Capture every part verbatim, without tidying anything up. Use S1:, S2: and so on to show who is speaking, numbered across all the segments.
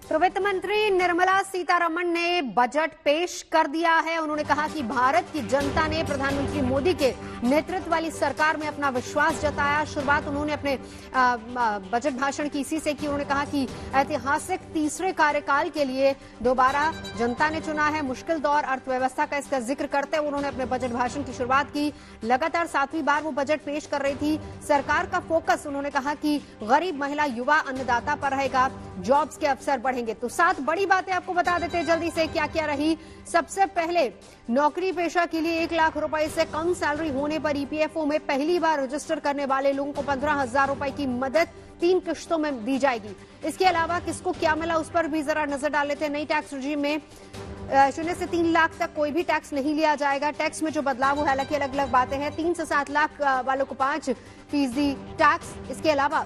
S1: तो वित्त मंत्री निर्मला सीतारमण ने बजट पेश कर दिया है। उन्होंने कहा कि भारत की जनता ने प्रधानमंत्री मोदी के नेतृत्व वाली सरकार में अपना विश्वास जताया। शुरुआत उन्होंने अपने बजट भाषण की इसी से की। उन्होंने कहा कि ऐतिहासिक तीसरे कार्यकाल के लिए दोबारा जनता ने चुना है। मुश्किल दौर अर्थव्यवस्था का इसका जिक्र करते हुए उन्होंने अपने बजट भाषण की शुरुआत की। लगातार सातवीं बार वो बजट पेश कर रही थी। सरकार का फोकस उन्होंने कहा कि गरीब, महिला, युवा, अन्नदाता पर रहेगा। जॉब्स के अवसर बढ़ेंगे। तो सात बड़ी बातें आपको बता देते हैं जल्दी से क्या क्या रही। सबसे पहले, नौकरी पेशा के लिए एक लाख रुपए से कम सैलरी होने पर ईपीएफओ में पहली बार रजिस्टर करने वाले लोगों को पंद्रह हजार रुपए की मदद तीन किश्तों में दी जाएगी। इसके अलावा किसको क्या मिला उस पर भी जरा नजर डाल लेते हैं। नई टैक्स रिजीम में शून्य से तीन लाख तक कोई भी टैक्स नहीं लिया जाएगा। टैक्स में जो बदलाव हो, हालांकि अलग अलग बातें हैं। तीन से सात लाख वालों को पांच फीसदी टैक्स। इसके अलावा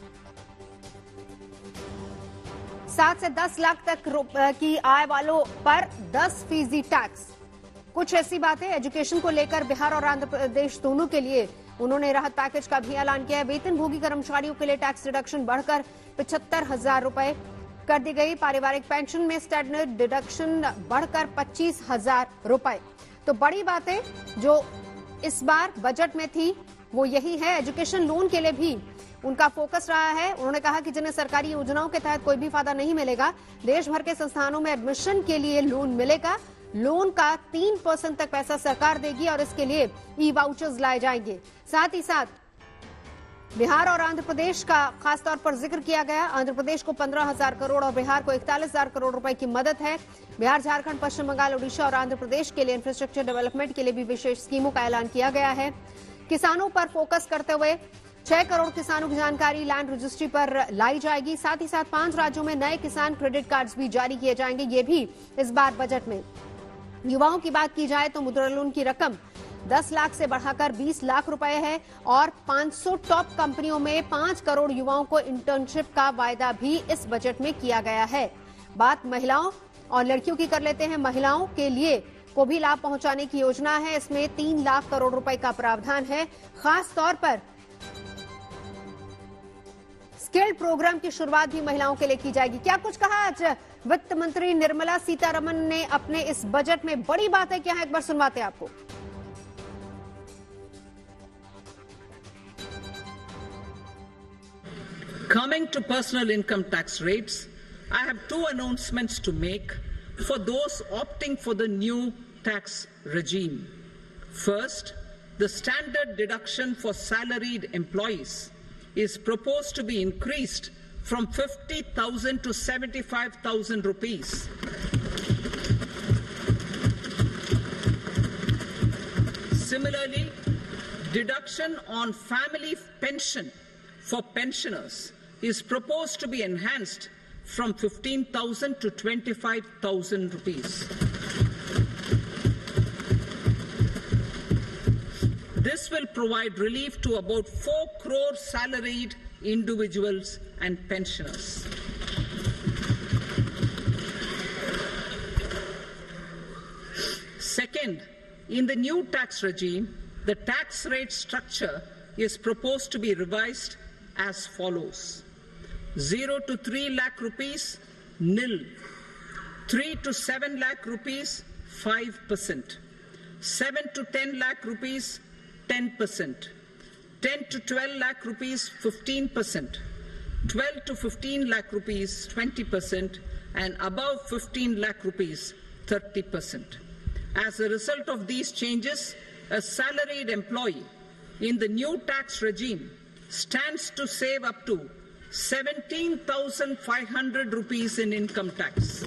S1: सात से दस लाख तक की आय वालों पर दस फीसदी टैक्स। कुछ ऐसी बातें एजुकेशन को लेकर बिहार और आंध्र प्रदेश दोनों के लिए उन्होंने राहत पैकेज का भी ऐलान किया है। वेतनभोगी कर्मचारियों के लिए टैक्स डिडक्शन बढ़कर पिछहत्तर हजार रुपए कर दी गई। पारिवारिक पेंशन में स्टैंडर्ड डिडक्शन बढ़कर पच्चीस हजार रुपए। तो बड़ी बातें जो इस बार बजट में थी वो यही है। एजुकेशन लोन के लिए भी उनका फोकस रहा है। उन्होंने कहा कि जिन्हें सरकारी योजनाओं के तहत कोई भी फायदा नहीं मिलेगा, देश भर के संस्थानों में एडमिशन के लिए लोन मिलेगा। लोन का तीन परसेंट तक पैसा सरकार देगी और इसके लिए ई वाउचर्स लाए जाएंगे। साथ ही साथ बिहार और आंध्र प्रदेश का खासतौर पर जिक्र किया गया। आंध्र प्रदेश को पंद्रह हजार करोड़ और बिहार को इकतालीस हजार करोड़ रुपए की मदद है। बिहार, झारखंड, पश्चिम बंगाल, ओडिशा और आंध्र प्रदेश के लिए इंफ्रास्ट्रक्चर डेवलपमेंट के लिए भी विशेष स्कीमों का ऐलान किया गया है। किसानों पर फोकस करते हुए छह करोड़ किसानों की जानकारी लैंड रजिस्ट्री पर लाई जाएगी। साथ ही साथ पांच राज्यों में नए किसान क्रेडिट कार्ड्स भी जारी किए जाएंगे। ये भी इस बार बजट में। युवाओं की बात की जाए तो मुद्रा लोन की रकम दस लाख से बढ़ाकर बीस लाख रुपए है और पांच सौ टॉप कंपनियों में पांच करोड़ युवाओं को इंटर्नशिप का वायदा भी इस बजट में किया गया है। बात महिलाओं और लड़कियों की कर लेते हैं। महिलाओं के लिए को भी लाभ पहुंचाने की योजना है। इसमें तीन लाख करोड़ रुपए का प्रावधान है। खास तौर पर स्किल्ड प्रोग्राम की शुरुआत भी महिलाओं के लिए की जाएगी। क्या कुछ कहा आज वित्त मंत्री निर्मला सीतारमण ने अपने इस बजट में? बड़ी बातें क्या है, एक बार सुनवाते हैं आपको।
S2: Coming to personal income tax rates, I have two announcements to make for those opting for the new tax regime. First, the standard deduction for salaried employees is proposed to be increased from fifty thousand to seventy-five thousand rupees. Similarly, deduction on family pension for pensioners is proposed to be enhanced from fifteen thousand to twenty-five thousand rupees. This will provide relief to about four crore salaried individuals and pensioners. Second, in the new tax regime, the tax rate structure is proposed to be revised as follows. zero to three lakh rupees, nil. three to seven lakh rupees, five percent. seven to ten lakh rupees, ten percent, ten to twelve lakh rupees, fifteen percent, twelve to fifteen lakh rupees, twenty percent, and above fifteen lakh rupees, thirty percent. As a result of these changes, a salaried employee in the new tax regime stands to save up to seventeen thousand five hundred rupees in income tax.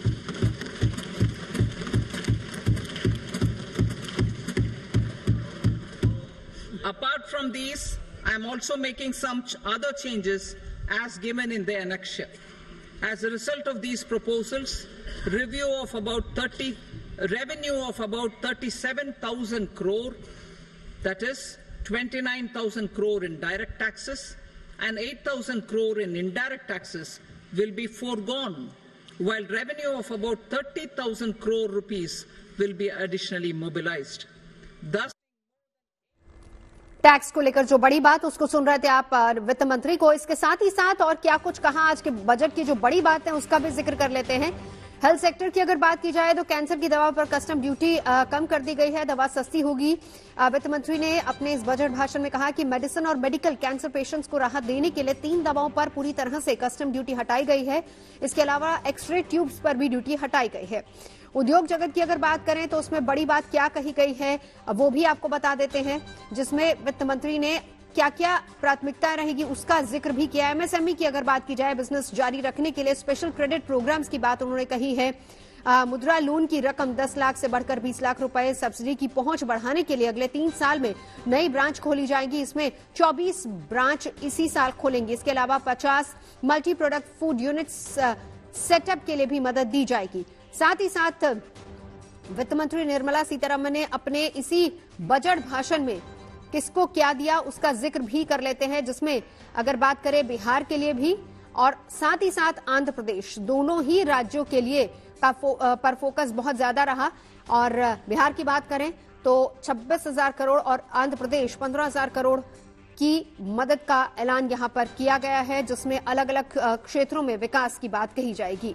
S2: Apart from these, I am also making some ch other changes as given in the annexure. As a result of these proposals, review of about thirty, revenue of about thirty-seven thousand crore, that is twenty-nine thousand crore in direct taxes and eight thousand crore in indirect taxes will be foregone, while revenue of about thirty thousand crore rupees will be additionally mobilized. Thus,
S1: tax को लेकर जो बड़ी बात उसको सुन रहे थे आप वित्त मंत्री को। इसके साथ ही साथ और क्या कुछ कहा आज के बजट की जो बड़ी बात है उसका भी जिक्र कर लेते हैं। हेल्थ सेक्टर की अगर बात की जाए तो कैंसर की दवा पर कस्टम ड्यूटी आ, कम कर दी गई है, दवा सस्ती होगी। वित्त मंत्री ने अपने इस बजट भाषण में कहा कि मेडिसिन और मेडिकल कैंसर पेशेंट्स को राहत देने के लिए तीन दवाओं पर पूरी तरह से कस्टम ड्यूटी हटाई गई है। इसके अलावा एक्सरे ट्यूब्स पर भी ड्यूटी हटाई गई है। उद्योग जगत की अगर बात करें तो उसमें बड़ी बात क्या कही गई है वो भी आपको बता देते हैं, जिसमें वित्त मंत्री ने क्या क्या प्राथमिकता रहेगी उसका जिक्र भी किया। एमएसएमई की अगर बात की जाए, बिजनेस जारी रखने के लिए स्पेशल क्रेडिट प्रोग्राम्स की बात उन्होंने कही है। आ, मुद्रा लोन की रकम दस लाख से बढ़कर बीस लाख रुपए, सब्सिडी की पहुंच बढ़ाने के लिए अगले तीन साल में नई ब्रांच खोली जाएंगी। इसमें चौबीस ब्रांच इसी साल खोलेंगी। इसके अलावा पचास multi product food units setup के लिए भी मदद दी जाएगी। साथ ही साथ वित्त मंत्री निर्मला सीतारमण ने अपने इसी बजट भाषण में किसको क्या दिया उसका जिक्र भी कर लेते हैं, जिसमें अगर बात करें बिहार के लिए भी और साथ ही साथ आंध्र प्रदेश, दोनों ही राज्यों के लिए का फो, पर फोकस बहुत ज्यादा रहा। और बिहार की बात करें तो छब्बीस हजार करोड़ और आंध्र प्रदेश पंद्रह हजार करोड़ की मदद का ऐलान यहां पर किया गया है, जिसमें अलग अलग क्षेत्रों में विकास की बात कही जाएगी।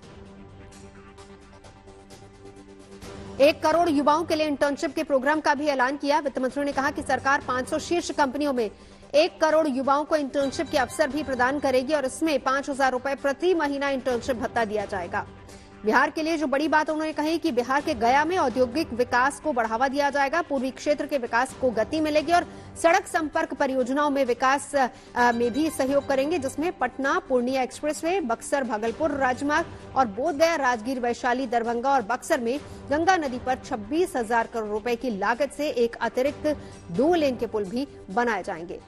S1: एक करोड़ युवाओं के लिए इंटर्नशिप के प्रोग्राम का भी ऐलान किया। वित्त मंत्री ने कहा कि सरकार पाँच सौ शीर्ष कंपनियों में एक करोड़ युवाओं को इंटर्नशिप के अवसर भी प्रदान करेगी और इसमें पांच हजार रुपए प्रति महीना इंटर्नशिप भत्ता दिया जाएगा। बिहार के लिए जो बड़ी बात उन्होंने कही कि बिहार के गया में औद्योगिक विकास को बढ़ावा दिया जाएगा, पूर्वी क्षेत्र के विकास को गति मिलेगी और सड़क संपर्क परियोजनाओं में विकास में भी सहयोग करेंगे, जिसमें पटना पूर्णिया एक्सप्रेसवे, बक्सर भागलपुर राजमार्ग और बोधगया राजगीर वैशाली दरभंगा और बक्सर में गंगा नदी पर छब्बीस हजार करोड़ रुपए की लागत से एक अतिरिक्त दो लेन के पुल भी बनाए जाएंगे।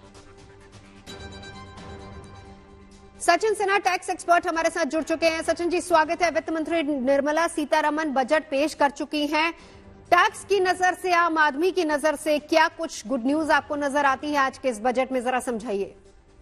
S1: सचिन सिन्हा टैक्स एक्सपर्ट हमारे साथ जुड़ चुके हैं। सचिन जी, स्वागत है। वित्त मंत्री निर्मला सीतारमण बजट पेश कर चुकी हैं। टैक्स की नजर से, आम आदमी की नजर से क्या कुछ गुड न्यूज आपको नजर आती है आज के इस बजट में, जरा समझाइए।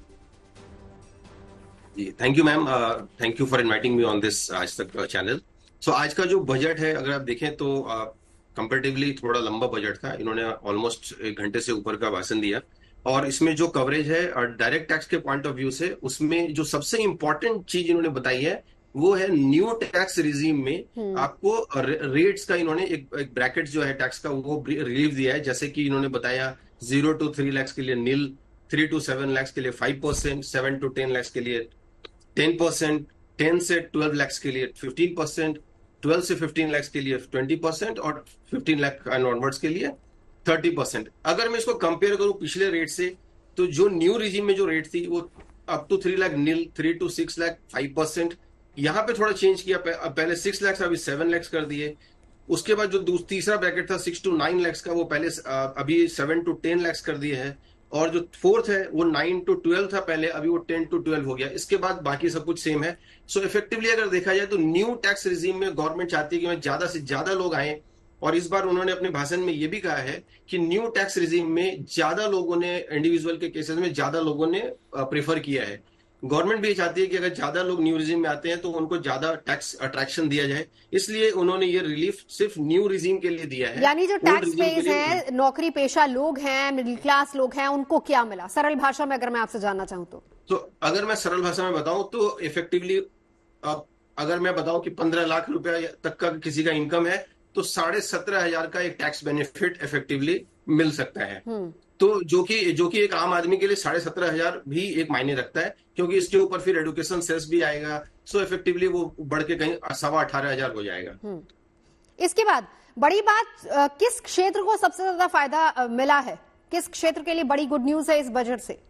S3: जी, thank you ma'am, thank you for inviting me on this Aaj Tak channel. सो आज का जो बजट है अगर आप देखें तो कंपैरेटिवली uh, थोड़ा लंबा बजट था। इन्होंने ऑलमोस्ट एक घंटे से ऊपर का भाषण दिया और इसमें जो कवरेज है और डायरेक्ट टैक्स के पॉइंट ऑफ व्यू से उसमें जो सबसे इंपॉर्टेंट चीज इन्होंने बताई है वो है न्यू टैक्स रिजीम में आपको रेट्स का इन्होंने एक, एक ब्रैकेट जो है टैक्स का वो रिलीफ दिया है। जैसे कि इन्होंने बताया जीरो टू थ्री लैक्स के लिए nil, three to seven lakhs के लिए five percent, seven to ten lakhs के लिए टेन परसेंट, टेन से ट्वेल्व लैक्स के लिए फिफ्टीन परसेंट, ट्वेल्व से फिफ्टीन लैक्स के लिए ट्वेंटी परसेंट और फिफ्टीन लाख एंड ऑनवर्ड्स के लिए थर्टी परसेंट। अगर मैं इसको कंपेयर करूं पिछले रेट से तो जो न्यू रिजीम में जो रेट थी वो up to three lakh nil, three to six lakh five percent, यहाँ पे थोड़ा चेंज किया। पहले सिक्स लैक्स अभी सेवन लैक्स कर दिए। उसके बाद जो तीसरा ब्रैकेट था सिक्स टू नाइन लैक्स का वो पहले अभी सेवन टू टेन लैक्स कर दिए है और जो फोर्थ है वो नाइन टू ट्वेल्व था पहले, अभी वो टेन टू ट्वेल्व हो गया। इसके बाद बाकी सब कुछ सेम है। सो इफेक्टिवली अगर देखा जाए तो न्यू टैक्स रिजीम में गवर्नमेंट चाहती है कि ज्यादा से ज्यादा लोग आए और इस बार उन्होंने अपने भाषण में यह भी कहा है कि न्यू टैक्स रिजीम में ज्यादा लोगों ने, इंडिविजुअल के केसेस में ज्यादा लोगों ने प्रेफर किया है। गवर्नमेंट भी चाहती है कि अगर ज्यादा लोग न्यू रिजीम में आते हैं तो उनको ज्यादा टैक्स अट्रैक्शन दिया जाए, इसलिए उन्होंने ये रिलीफ सिर्फ न्यू रिजीम के लिए दिया है।
S1: यानी जो टैक्स पेज है, नौकरी पेशा लोग हैं, मिडिल क्लास लोग हैं, उनको क्या मिला? सरल भाषा में अगर मैं आपसे जानना चाहूं तो
S3: तो अगर मैं सरल भाषा में बताऊं तो इफेक्टिवली अगर मैं बताऊं कि पंद्रह लाख रुपया तक का किसी का इनकम है तो साढ़े सत्रह हजार का एक टैक्स बेनिफिट इफेक्टिवली मिल सकता है। तो जो कि जो कि एक आम आदमी के लिए साढ़े सत्रह हजार भी एक मायने रखता है, क्योंकि इसके ऊपर फिर एजुकेशन सेस भी आएगा। सो इफेक्टिवली वो बढ़ के कहीं सवा अठारह हजार हो जाएगा।
S1: इसके बाद बड़ी बात, किस क्षेत्र को सबसे ज्यादा फायदा मिला है? किस क्षेत्र के लिए बड़ी गुड न्यूज है इस बजट से?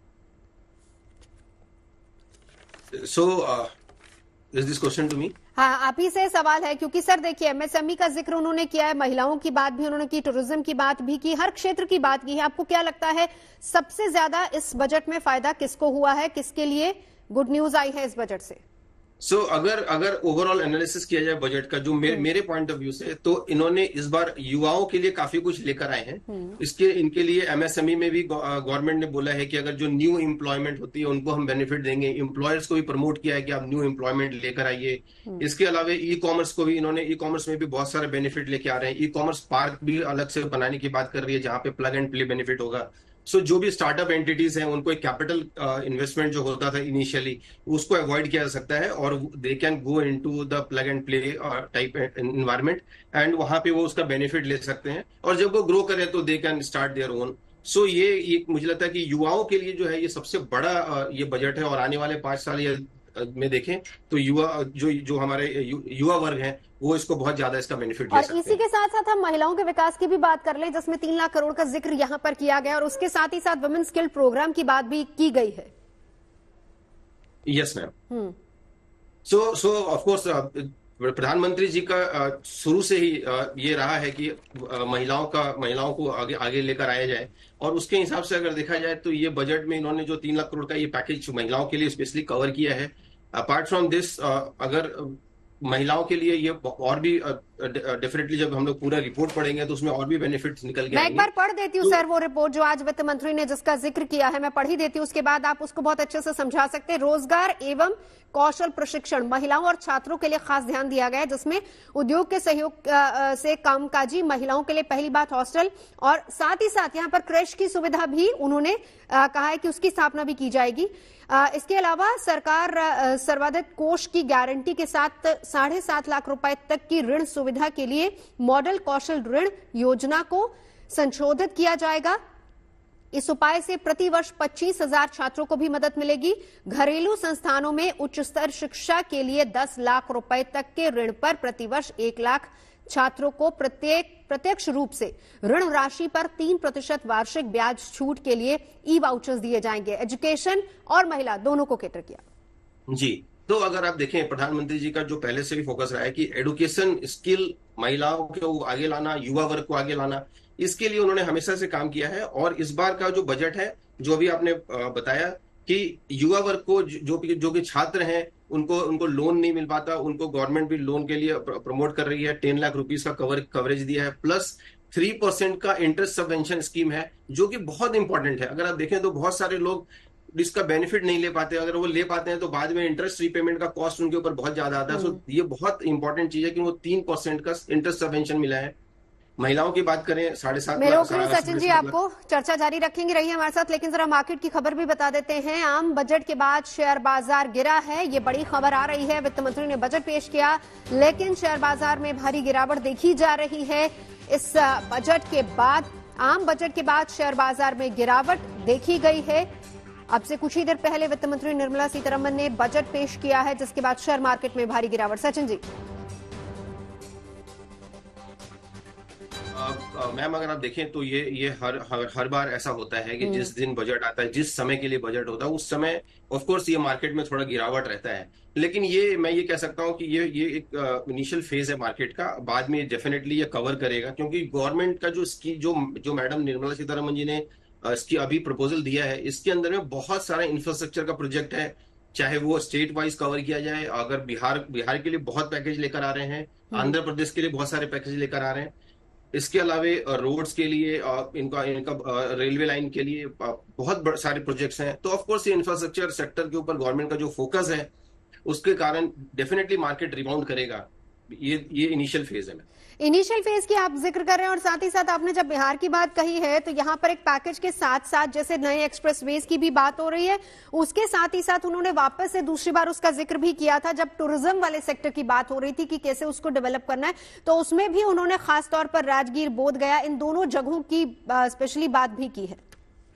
S3: So is this question to me?
S1: हाँ, आप ही से सवाल है, क्योंकि सर देखिए एमएसएमई का जिक्र उन्होंने किया है, महिलाओं की बात भी उन्होंने की, टूरिज्म की बात भी की, हर क्षेत्र की बात की है। आपको क्या लगता है सबसे ज्यादा इस बजट में फायदा किसको हुआ है, किसके लिए गुड न्यूज आई है इस बजट से?
S3: सो so, अगर अगर ओवरऑल एनालिसिस किया जाए बजट का जो मे, मेरे पॉइंट ऑफ व्यू से, तो इन्होंने इस बार युवाओं के लिए काफी कुछ लेकर आए हैं। इसके इनके लिए एमएसएमई में भी गवर्नमेंट ने बोला है कि अगर जो न्यू एम्प्लॉयमेंट होती है उनको हम बेनिफिट देंगे। एम्प्लॉयर्स को भी प्रमोट किया है कि आप न्यू एम्प्लॉयमेंट लेकर आइए। इसके अलावा ई कॉमर्स को भी इन्होंने, ई कॉमर्स में भी बहुत सारे बेनिफिट लेके आ रहे हैं। ई कॉमर्स पार्क भी अलग से बनाने की बात कर रही है जहां पे प्लग एंड प्ले बेनिफिट होगा। सो so, जो भी स्टार्टअप एंटिटीज हैं उनको एक कैपिटल इन्वेस्टमेंट जो होता था इनिशियली उसको अवॉइड किया जा सकता है और they can go into the plug and play type environment and वहां पे वो उसका बेनिफिट ले सकते हैं और जब वो ग्रो करें तो they can start their own. So ये एक मुझे लगता है कि युवाओं के लिए जो है ये सबसे बड़ा uh, ये बजट है और आने वाले पांच साल या में देखें तो युवा जो जो हमारे यु, युवा वर्ग हैं वो इसको बहुत ज्यादा इसका बेनिफिट ले सकते हैं।
S1: और इसी के साथ साथ हम महिलाओं के विकास की भी बात कर ले जिसमें तीन लाख करोड़ का जिक्र यहाँ पर किया गया और उसके साथ ही साथ वुमेन स्किल प्रोग्राम की बात भी की गई है।
S3: Yes ma'am. So so of course प्रधानमंत्री जी का शुरू से ही ये रहा है कि महिलाओं का महिलाओं को आगे आगे लेकर आया जाए और उसके हिसाब से अगर देखा जाए तो ये बजट में इन्होंने जो तीन लाख करोड़ का ये पैकेज महिलाओं के लिए स्पेशली कवर किया है। अपार्ट फ्रॉम दिस अगर महिलाओं के लिए ये और भी डेफिनेटली जब हम लोग पूरा रिपोर्ट पढ़ेंगे तो उसमें और भी बेनिफिट्स निकल के
S1: मैं एक बार पढ़ देती हूँ तो, सर वो रिपोर्ट जो आज वित्त मंत्री ने जिसका जिक्र किया है मैं पढ़ ही देती हूँ, उसके बाद आप उसको बहुत अच्छे से समझा सकते हैं। रोजगार एवं कौशल प्रशिक्षण महिलाओं और छात्रों के लिए खास ध्यान दिया गया है जिसमें उद्योग के सहयोग से कामकाजी महिलाओं के लिए पहली बात हॉस्टल और साथ ही साथ यहाँ पर क्रैश की सुविधा भी उन्होंने कहा है कि उसकी स्थापना भी की जाएगी। इसके अलावा सरकार सर्वाधिक कोष की गारंटी के साथ साढ़े सात लाख रुपए तक की ऋण सुविधा के लिए मॉडल कौशल ऋण योजना को संशोधित किया जाएगा। इस उपाय से प्रति वर्ष पच्चीस हजार छात्रों को भी मदद मिलेगी। घरेलू संस्थानों में उच्च स्तर शिक्षा के लिए दस लाख रुपए तक के ऋण पर प्रतिवर्ष एक लाख छात्रों को प्रत्येक प्रत्यक्ष रूप से ऋण राशि पर तीन प्रतिशत वार्षिक ब्याज छूट के लिए ई वाउचर्स दिए जाएंगे। एजुकेशन और महिला दोनों को केटर किया।
S3: जी, तो अगर आप देखें प्रधानमंत्री जी का जो पहले से भी फोकस रहा है कि एजुकेशन स्किल महिलाओं को आगे लाना, युवा वर्ग को आगे लाना, इसके लिए उन्होंने हमेशा से काम किया है। और इस बार का जो बजट है जो अभी आपने बताया कि युवा वर्ग को जो जो कि छात्र हैं उनको उनको लोन नहीं मिल पाता, उनको गवर्नमेंट भी लोन के लिए प्रमोट कर रही है। टेन लाख रुपीस का कवर कवरेज दिया है प्लस थ्री परसेंट का इंटरेस्ट सबवेंशन स्कीम है जो कि बहुत इंपॉर्टेंट है। अगर आप देखें तो बहुत सारे लोग इसका बेनिफिट नहीं ले पाते, अगर वो ले पाते हैं तो बाद में इंटरेस्ट रीपेमेंट का कॉस्ट उनके ऊपर बहुत ज्यादा आता है। सो ये बहुत इंपॉर्टेंट चीज है कि वो तीन परसेंट का इंटरेस्ट सबवेंशन मिला है। महिलाओं की बात करें साढ़े सात
S1: लाख। सचिन जी आपको चर्चा जारी रखेंगे, रहिए हमारे साथ, लेकिन जरा मार्केट की खबर भी बता देते हैं। आम बजट के बाद शेयर बाजार गिरा है, ये बड़ी खबर आ रही है। वित्त मंत्री ने बजट पेश किया लेकिन शेयर बाजार में भारी गिरावट देखी जा रही है। इस बजट के बाद आम बजट के बाद शेयर बाजार में गिरावट देखी गई है। अब से कुछ ही देर पहले वित्त मंत्री निर्मला सीतारमण ने बजट पेश किया है जिसके बाद शेयर मार्केट में भारी गिरावट। सचिन जी।
S3: मैम अगर आप देखें तो ये ये हर हर, हर बार ऐसा होता है कि जिस दिन बजट आता है, जिस समय के लिए बजट होता है, उस समय ऑफ कोर्स ये मार्केट में थोड़ा गिरावट रहता है। लेकिन ये मैं ये कह सकता हूँ कि ये ये एक इनिशियल फेज है मार्केट का, बाद में डेफिनेटली ये कवर करेगा क्योंकि गवर्नमेंट का जो स्कीम जो जो मैडम निर्मला सीतारमण जी ने इसकी अभी प्रपोजल दिया है, इसके अंदर में बहुत सारा इंफ्रास्ट्रक्चर का प्रोजेक्ट है, चाहे वो स्टेट वाइज कवर किया जाए। अगर बिहार बिहार के लिए बहुत पैकेज लेकर आ रहे हैं, आंध्र प्रदेश के लिए बहुत सारे पैकेज लेकर आ रहे हैं, इसके अलावा रोड्स के लिए इनका इनका रेलवे लाइन के लिए बहुत सारे प्रोजेक्ट्स हैं। तो ऑफ कोर्स ये इंफ्रास्ट्रक्चर सेक्टर के ऊपर गवर्नमेंट का जो फोकस है उसके कारण डेफिनेटली मार्केट रिबाउंड करेगा। ये ये इनिशियल फेज है।
S1: इनिशियल फेज की आप जिक्र कर रहे हैं और साथ ही साथ आपने जब बिहार की बात कही है तो यहाँ पर एक पैकेज के साथ साथ जैसे नए एक्सप्रेसवेज की भी बात हो रही है, उसके साथ ही साथ उन्होंने वापस से दूसरी बार उसका जिक्र भी किया था जब टूरिज्म वाले सेक्टर की बात हो रही थी कि कैसे उसको डेवलप करना है, तो उसमें भी उन्होंने खासतौर पर राजगीर, बोध गया, इन दोनों जगहों की स्पेशली बात भी की है।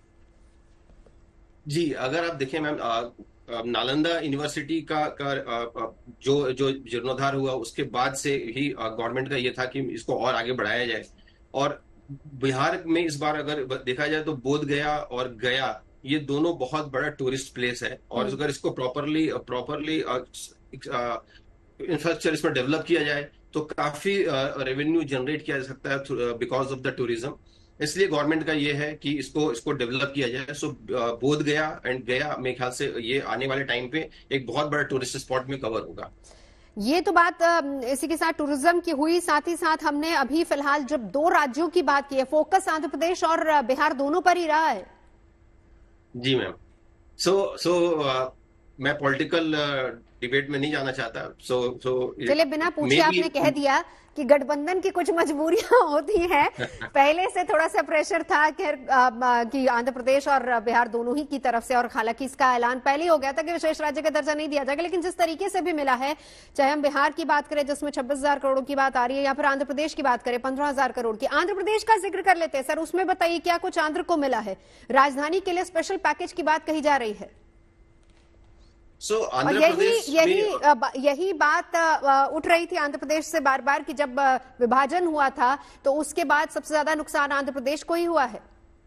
S3: जी, अगर आप देखें मैम, नालंदा यूनिवर्सिटी का, का जो जो जीर्णोद्धार हुआ उसके बाद से ही गवर्नमेंट का ये था कि इसको और आगे बढ़ाया जाए। और बिहार में इस बार अगर देखा जाए तो बोध गया और गया ये दोनों बहुत बड़ा टूरिस्ट प्लेस है और अगर इसको प्रॉपरली प्रॉपरली इंफ्रास्ट्रक्चर इसमें डेवलप किया जाए तो काफी रेवेन्यू जनरेट किया जा सकता है बिकॉज ऑफ द टूरिज्म। इसलिए गवर्नमेंट का ये है कि इसको इसको डेवलप किया जाए। सो बोध गया एंड गया मेरे ख्याल से ये आने वाले टाइम पे एक बहुत बड़ा टूरिस्ट स्पॉट में कवर होगा।
S1: ये तो बात इसी के साथ टूरिज्म की हुई, साथ ही साथ हमने अभी फिलहाल जब दो राज्यों की बात की है, फोकस आंध्र प्रदेश और बिहार दोनों पर ही रहा है।
S3: जी मैम। सो सो मैं पॉलिटिकल डिबेट में नहीं जाना चाहता। सो सो
S1: चलिए, बिना पूछे आपने कह दिया कि गठबंधन की कुछ मजबूरियां होती हैं। पहले से थोड़ा सा प्रेशर था कि, कि आंध्र प्रदेश और बिहार दोनों ही की तरफ से, और हालांकि इसका ऐलान पहले ही हो गया था कि विशेष राज्य का दर्जा नहीं दिया जाएगा, लेकिन जिस तरीके से भी मिला है, चाहे हम बिहार की बात करें जिसमें छब्बीस हजार करोड़ की बात आ रही है, या फिर आंध्र प्रदेश की बात करें पंद्रह हजार करोड़ की। आंध्र प्रदेश का जिक्र कर लेते हैं सर, उसमें बताइए क्या कुछ आंध्र को मिला है? राजधानी के लिए स्पेशल पैकेज की बात कही जा रही है।
S3: So,
S1: और यही यही यही बात उठ रही थी आंध्र प्रदेश से बार बार कि जब विभाजन हुआ था तो उसके बाद सबसे ज्यादा नुकसान आंध्र प्रदेश को ही हुआ है।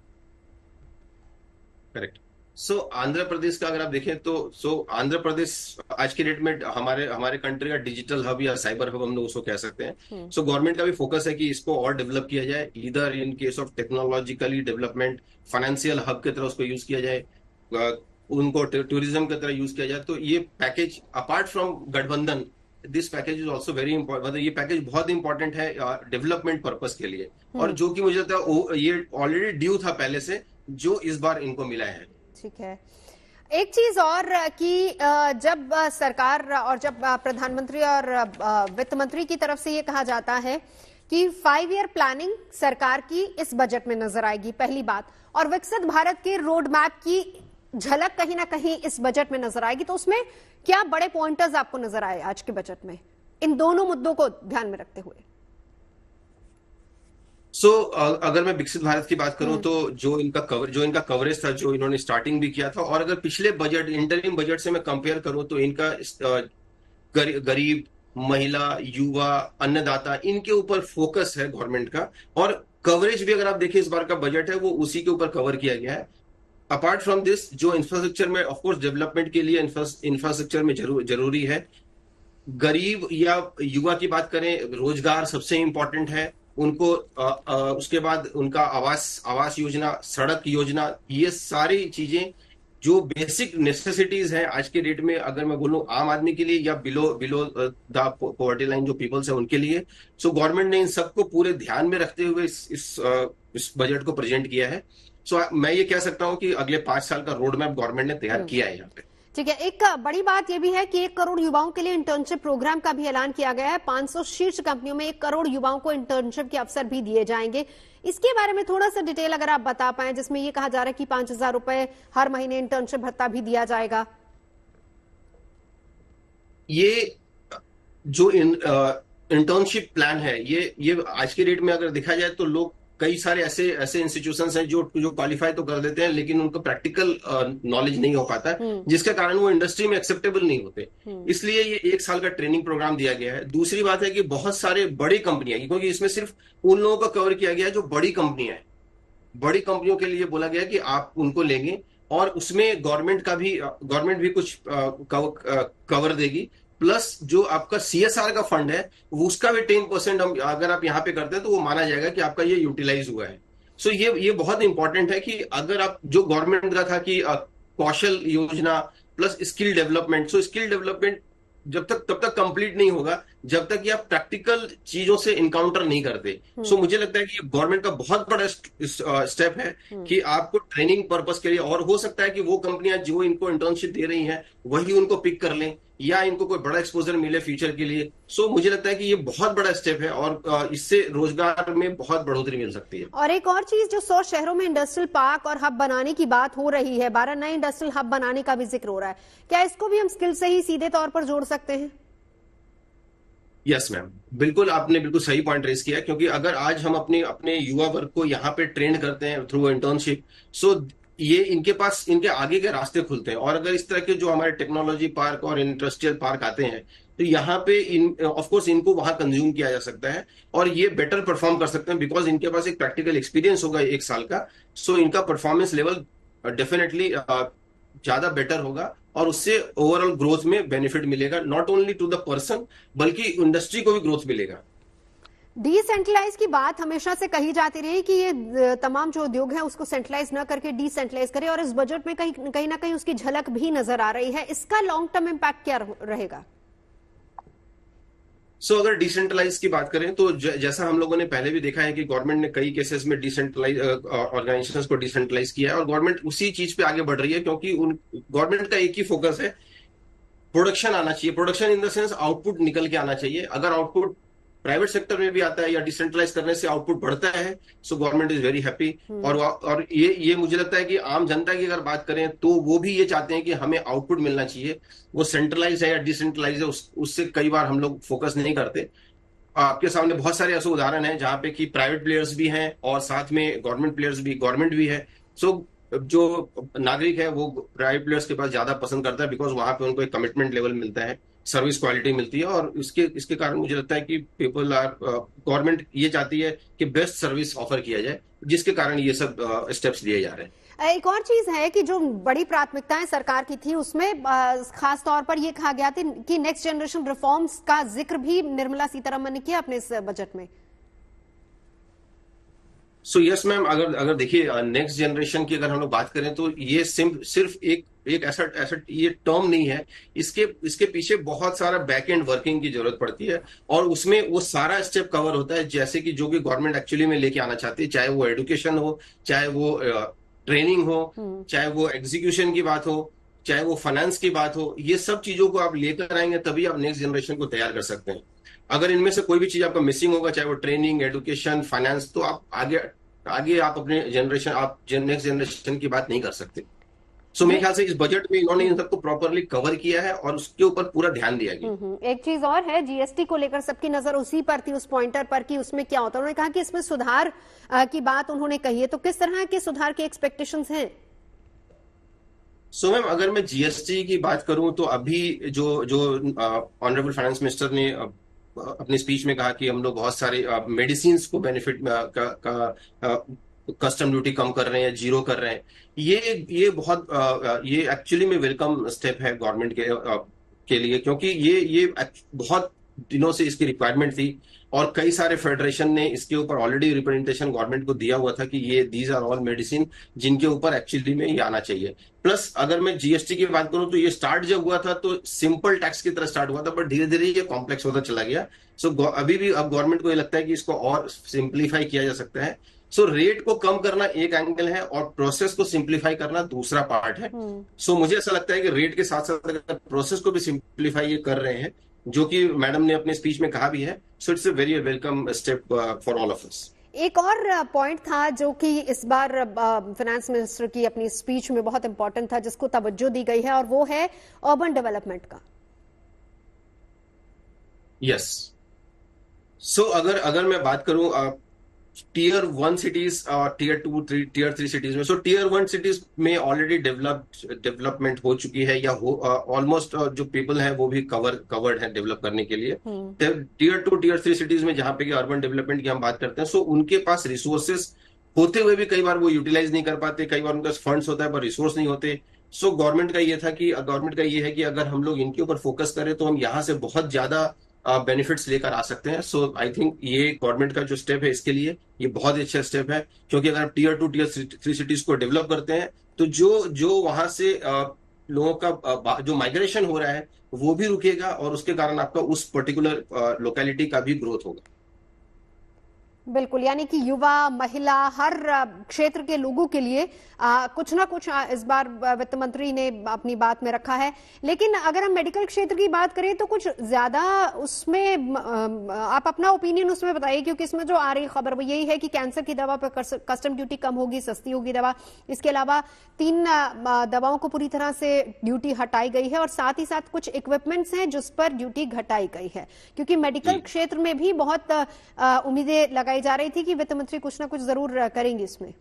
S3: करेक्ट। सो आंध्र प्रदेश का अगर आप देखें तो सो आंध्र प्रदेश आज की डेट में हमारे हमारे कंट्री का डिजिटल हब या साइबर हब हम लोग उसको कह सकते हैं। सो गवर्नमेंट का भी फोकस है कि इसको और डेवलप किया जाए, इधर in case of technologically development, financial hub की तरह उसको यूज किया जाए, उनको टूरिज्म की तरह यूज किया जाए। तो ये पैकेज अपार्ट फ्रॉम गठबंधन, this package is also very important. ये पैकेज बहुत इंपॉर्टेंट है डेवलपमेंट पर्पस के लिए, और जो कि मुझे लगता है ये ऑलरेडी ड्यू था पहले से, जो इस बार इनको मिला है।
S1: ठीक है। एक चीज और कि जब सरकार और जब प्रधानमंत्री और वित्त मंत्री की तरफ से ये कहा जाता है कि फाइव ईयर प्लानिंग सरकार की इस बजट में नजर आएगी, पहली बात, और विकसित भारत के रोड मैप की झलक कहीं ना कहीं इस बजट में नजर आएगी, तो उसमें क्या बड़े पॉइंटर्स आपको नजर आए आज के बजट में इन दोनों मुद्दों को ध्यान में रखते हुए?
S3: सो so, अगर मैं विकसित भारत की बात करूं तो जो इनका कवर जो इनका कवरेज था, जो इन्होंने स्टार्टिंग भी किया था, और अगर पिछले बजट इंटरिम बजट से मैं कंपेयर करूं तो इनका गरीब, महिला, युवा, अन्नदाता, इनके ऊपर फोकस है गवर्नमेंट का, और कवरेज भी अगर आप देखिए इस बार का बजट है वो उसी के ऊपर कवर किया गया है। अपार्ट फ्रॉम दिस, जो इंफ्रास्ट्रक्चर में ऑफकोर्स डेवलपमेंट के लिए इंफ्रास्ट्रक्चर में जरूर, जरूरी है। गरीब या युवा की बात करें, रोजगार सबसे इंपॉर्टेंट है उनको, आ, आ, उसके बाद उनका आवास आवास योजना, सड़क योजना, ये सारी चीजें जो बेसिक नेसेसिटीज हैं आज के डेट में, अगर मैं बोलूं आम आदमी के लिए या below below the poverty line जो पीपल्स है उनके लिए। सो गवर्नमेंट ने इन सबको पूरे ध्यान में रखते हुए इस इस, इस बजट को प्रेजेंट किया है। सो so, मैं ये कह सकता हूं कि अगले पांच साल का रोड मैप गवर्नमेंट ने तैयार किया है यहाँ पे।
S1: ठीक है। एक बड़ी बात यह भी है कि एक करोड़ युवाओं के लिए इंटर्नशिप प्रोग्राम का भी ऐलान किया गया है। पांच सौ शीर्ष कंपनियों में एक करोड़ युवाओं को इंटर्नशिप के अवसर भी दिए जाएंगे। इसके बारे में थोड़ा सा डिटेल अगर आप बता पाएं, जिसमें ये कहा जा रहा है कि पांच हजार रुपए हर महीने इंटर्नशिप भत्ता भी दिया जाएगा।
S3: ये जो इंटर्नशिप प्लान है, ये ये आज की डेट में अगर देखा जाए तो लोग कई सारे ऐसे ऐसे इंस्टीट्यूशंस हैं जो जो क्वालिफाई तो कर देते हैं, लेकिन उनको प्रैक्टिकल नॉलेज नहीं हो पाता, जिसके कारण वो इंडस्ट्री में एक्सेप्टेबल नहीं होते। इसलिए ये एक साल का ट्रेनिंग प्रोग्राम दिया गया है। दूसरी बात है कि बहुत सारे बड़ी कंपनियां, क्योंकि इसमें सिर्फ उन लोगों को कवर किया गया है जो बड़ी कंपनियां हैं, बड़ी कंपनियों के लिए बोला गया कि आप उनको लेंगे, और उसमें गवर्नमेंट का भी गवर्नमेंट भी कुछ कवर देगी, प्लस जो आपका सीएसआर का फंड है उसका भी टेन परसेंट हम अगर आप यहाँ पे करते हैं तो वो माना जाएगा कि आपका ये यूटिलाइज हुआ है। सो so ये ये बहुत इंपॉर्टेंट है कि अगर आप, जो गवर्नमेंट का था कि Kaushal Yojana plus skill development, so skill development जब तक तब तक कंप्लीट नहीं होगा जब तक कि आप प्रैक्टिकल चीजों से इनकाउंटर नहीं करते। सो so, मुझे लगता है कि ये गवर्नमेंट का बहुत बड़ा स्टेप है कि आपको ट्रेनिंग पर्पस के लिए, और हो सकता है कि वो कंपनियां जो इनको इंटर्नशिप दे रही हैं वही उनको पिक कर लें, या इनको कोई बड़ा एक्सपोजर मिले फ्यूचर के लिए। सो so, मुझे लगता है कि ये बहुत बड़ा स्टेप है, और इससे रोजगार में बहुत बढ़ोतरी मिल सकती है।
S1: और एक और चीज, जो सौ शहरों में इंडस्ट्रियल पार्क और हब बनाने की बात हो रही है, बारह नए इंडस्ट्रियल हब बनाने का भी जिक्र हो रहा है, क्या इसको भी हम स्किल से ही सीधे तौर पर जोड़ सकते हैं?
S3: यस मैम, बिल्कुल, आपने बिल्कुल सही पॉइंट रेज किया, क्योंकि अगर आज हम अपने अपने युवा वर्ग को यहाँ पे ट्रेन करते हैं थ्रू इंटर्नशिप, सो ये इनके पास इनके आगे के रास्ते खुलते हैं। और अगर इस तरह के जो हमारे टेक्नोलॉजी पार्क और इंडस्ट्रियल पार्क आते हैं तो यहाँ पे इन ऑफ कोर्स इनको वहां कंज्यूम किया जा सकता है, और ये बेटर परफॉर्म कर सकते हैं बिकॉज इनके पास एक प्रैक्टिकल एक्सपीरियंस होगा एक साल का। सो इनका परफॉर्मेंस लेवल डेफिनेटली ज्यादा बेटर होगा, और उससे ओवरऑल ग्रोथ में बेनिफिट मिलेगा, not only to the person बल्कि इंडस्ट्री को भी ग्रोथ मिलेगा।
S1: डिसेंट्रलाइज की बात हमेशा से कही जाती रही कि ये तमाम जो उद्योग है उसको सेंट्रलाइज न करके डिसेंट्रलाइज करे, और इस बजट में कहीं कहीं ना कहीं उसकी झलक भी नजर आ रही है। इसका लॉन्ग टर्म इम्पैक्ट क्या रहेगा?
S3: सो so, अगर डिसेंट्रलाइज की बात करें तो ज, जैसा हम लोगों ने पहले भी देखा है कि गवर्नमेंट ने कई केसेस में डिसेंट्रलाइज ऑर्गेनाइजेशंस को डिसेंट्रलाइज किया है, और गवर्नमेंट उसी चीज पे आगे बढ़ रही है, क्योंकि उन गवर्नमेंट का एक ही फोकस है प्रोडक्शन आना चाहिए। Production in the sense output निकल के आना चाहिए। अगर आउटपुट प्राइवेट सेक्टर में भी आता है या डिसेंट्रलाइज करने से आउटपुट बढ़ता है, so government is very happy. और और ये ये मुझे लगता है कि आम जनता की अगर बात करें तो वो भी ये चाहते हैं कि हमें आउटपुट मिलना चाहिए। वो सेंट्रलाइज है या डिसेंट्रलाइज है, उस, उससे कई बार हम लोग फोकस नहीं करते। आपके सामने बहुत सारे ऐसे उदाहरण हैं जहां पे कि प्राइवेट प्लेयर्स भी हैं और साथ में गवर्नमेंट प्लेयर्स भी, गवर्नमेंट भी है। सो जो नागरिक है वो प्राइवेट प्लेयर्स के पास ज्यादा पसंद करता है, बिकॉज वहां पे उनको एक कमिटमेंट लेवल मिलता है, सर्विस क्वालिटी मिलती है। और इसके इसके कारण मुझे लगता है कि पीपल आर, गवर्नमेंट ये चाहती है कि बेस्ट सर्विस ऑफर किया जाए, जिसके कारण ये सब स्टेप्स लिए जा रहे हैं।
S1: एक और चीज है कि जो बड़ी प्राथमिकताएं सरकार की थी उसमें खास तौर पर यह कहा गया था कि नेक्स्ट जनरेशन रिफॉर्म्स का जिक्र भी निर्मला सीतारमण ने किया अपने इस बजट में।
S3: सो यस मैम, अगर अगर देखिए नेक्स्ट जनरेशन की अगर हम लोग बात करें तो ये सिर्फ एक एक ऐसा ऐसा ये टर्म नहीं है। इसके इसके पीछे बहुत सारा बैक एंड वर्किंग की जरूरत पड़ती है और उसमें वो सारा स्टेप कवर होता है, जैसे कि जो कि गवर्नमेंट एक्चुअली में लेके आना चाहती है, चाहे वो एजुकेशन हो, चाहे वो ट्रेनिंग हो, चाहे वो एग्जीक्यूशन की बात हो, चाहे वो फाइनेंस की बात हो। ये सब चीजों को आप लेकर आएंगे तभी आप नेक्स्ट जनरेशन को तैयार कर सकते हैं। अगर इनमें से कोई भी चीज आपका मिसिंग होगा, चाहे वो ट्रेनिंग, एजुकेशन, फाइनेंस, तो आप आगे आगे आप अपने जनरेशन आप नेक्स्ट जनरेशन की बात नहीं कर सकते। सो मेरे ख्याल से इस बजट में इन्होंने इन सबको प्रॉपरली कवर किया है और उसके ऊपर पूरा ध्यान दिया गया।
S1: एक चीज और है, जीएसटी को लेकर सबकी नजर उसी पर थी, उस पॉइंटर पर कि उसमें क्या होता है। उन्होंने कहा कि इसमें सुधार की बात उन्होंने कही है, तो किस तरह के सुधार की एक्सपेक्टेशंस हैं?
S3: सो मैम, अगर मैं जीएसटी की बात करूं तो अभी जो जो ऑनरेबल फाइनेंस मिनिस्टर ने अपनी स्पीच में कहा कि हम लोग बहुत सारे मेडिसिन को बेनिफिट का, का कस्टम ड्यूटी कम कर रहे हैं, जीरो कर रहे हैं। ये ये बहुत ये एक्चुअली में वेलकम स्टेप है गवर्नमेंट के के लिए, क्योंकि ये ये बहुत दिनों से इसकी रिक्वायरमेंट थी और कई सारे फेडरेशन ने इसके ऊपर ऑलरेडी रिप्रेजेंटेशन गवर्नमेंट को दिया हुआ था कि ये दीज आर ऑल मेडिसिन जिनके ऊपर एक्चुअली में ये आना चाहिए। प्लस अगर मैं जीएसटी की बात करूं तो ये स्टार्ट जब हुआ था तो सिंपल टैक्स की तरह स्टार्ट हुआ था, बट धीरे धीरे ये कॉम्प्लेक्स होता चला गया। सो so, अभी भी अब गवर्नमेंट को ये लगता है कि इसको और सिंप्लीफाई किया जा सकता है। सो so, रेट को कम करना एक एंगल है और प्रोसेस को सिंप्लीफाई करना दूसरा पार्ट है। सो so, मुझे ऐसा लगता है कि रेट के साथ साथ अगर प्रोसेस को भी सिंप्लीफाई ये कर रहे हैं, जो कि मैडम ने अपने स्पीच में कहा भी है, so it's a very welcome step for all of us.
S1: एक और पॉइंट था जो कि इस बार फाइनेंस मिनिस्टर की अपनी स्पीच में बहुत इंपॉर्टेंट था, जिसको तवज्जो दी गई है, और वो है अर्बन डेवलपमेंट का।
S3: यस, सो अगर अगर मैं बात करूं टीयर वन सिटीज और tier two three tier three cities में, सो टीयर वन सिटीज में ऑलरेडी डेवलप्ड डेवलपमेंट हो चुकी है या हो ऑलमोस्ट uh, जो पीपल है वो भी कवर कवर्ड है डेवलप करने के लिए। Tier two tier three cities में जहां पे कि अर्बन डेवलपमेंट की हम बात करते हैं, सो उनके पास रिसोर्सेस होते हुए भी कई बार वो यूटिलाइज नहीं कर पाते, कई बार उनके पास फंड्स होता है पर रिसोर्स नहीं होते। सो गवर्नमेंट का ये था कि गवर्नमेंट का ये है कि अगर हम लोग इनके ऊपर फोकस करें तो हम यहाँ से बहुत ज्यादा बेनिफिट्स uh, लेकर आ सकते हैं। सो आई थिंक ये गवर्नमेंट का जो स्टेप है इसके लिए ये बहुत ही अच्छा स्टेप है, क्योंकि अगर आप tier two tier three cities को डेवलप करते हैं तो जो जो वहां से uh, लोगों का uh, जो माइग्रेशन हो रहा है वो भी रुकेगा और उसके कारण आपका उस पर्टिकुलर लोकेलिटी का भी ग्रोथ होगा।
S1: बिल्कुल, यानी कि युवा, महिला, हर क्षेत्र के लोगों के लिए आ, कुछ ना कुछ आ, इस बार वित्त मंत्री ने अपनी बात में रखा है। लेकिन अगर हम मेडिकल क्षेत्र की बात करें तो कुछ ज्यादा उसमें आ, आप अपना ओपिनियन उसमें बताइए, क्योंकि इसमें जो आ रही खबर वो यही है कि कैंसर की दवा पर कस्टम ड्यूटी कम होगी, सस्ती होगी दवा। इसके अलावा तीन दवाओं को पूरी तरह से ड्यूटी हटाई गई है और साथ ही साथ कुछ इक्विपमेंट्स हैं जिस पर ड्यूटी घटाई गई है, क्योंकि मेडिकल क्षेत्र में भी बहुत उम्मीदें लगाई जा रही थी कि वित्त मंत्री कुछ ना कुछ जरूर करेंगे इसमें।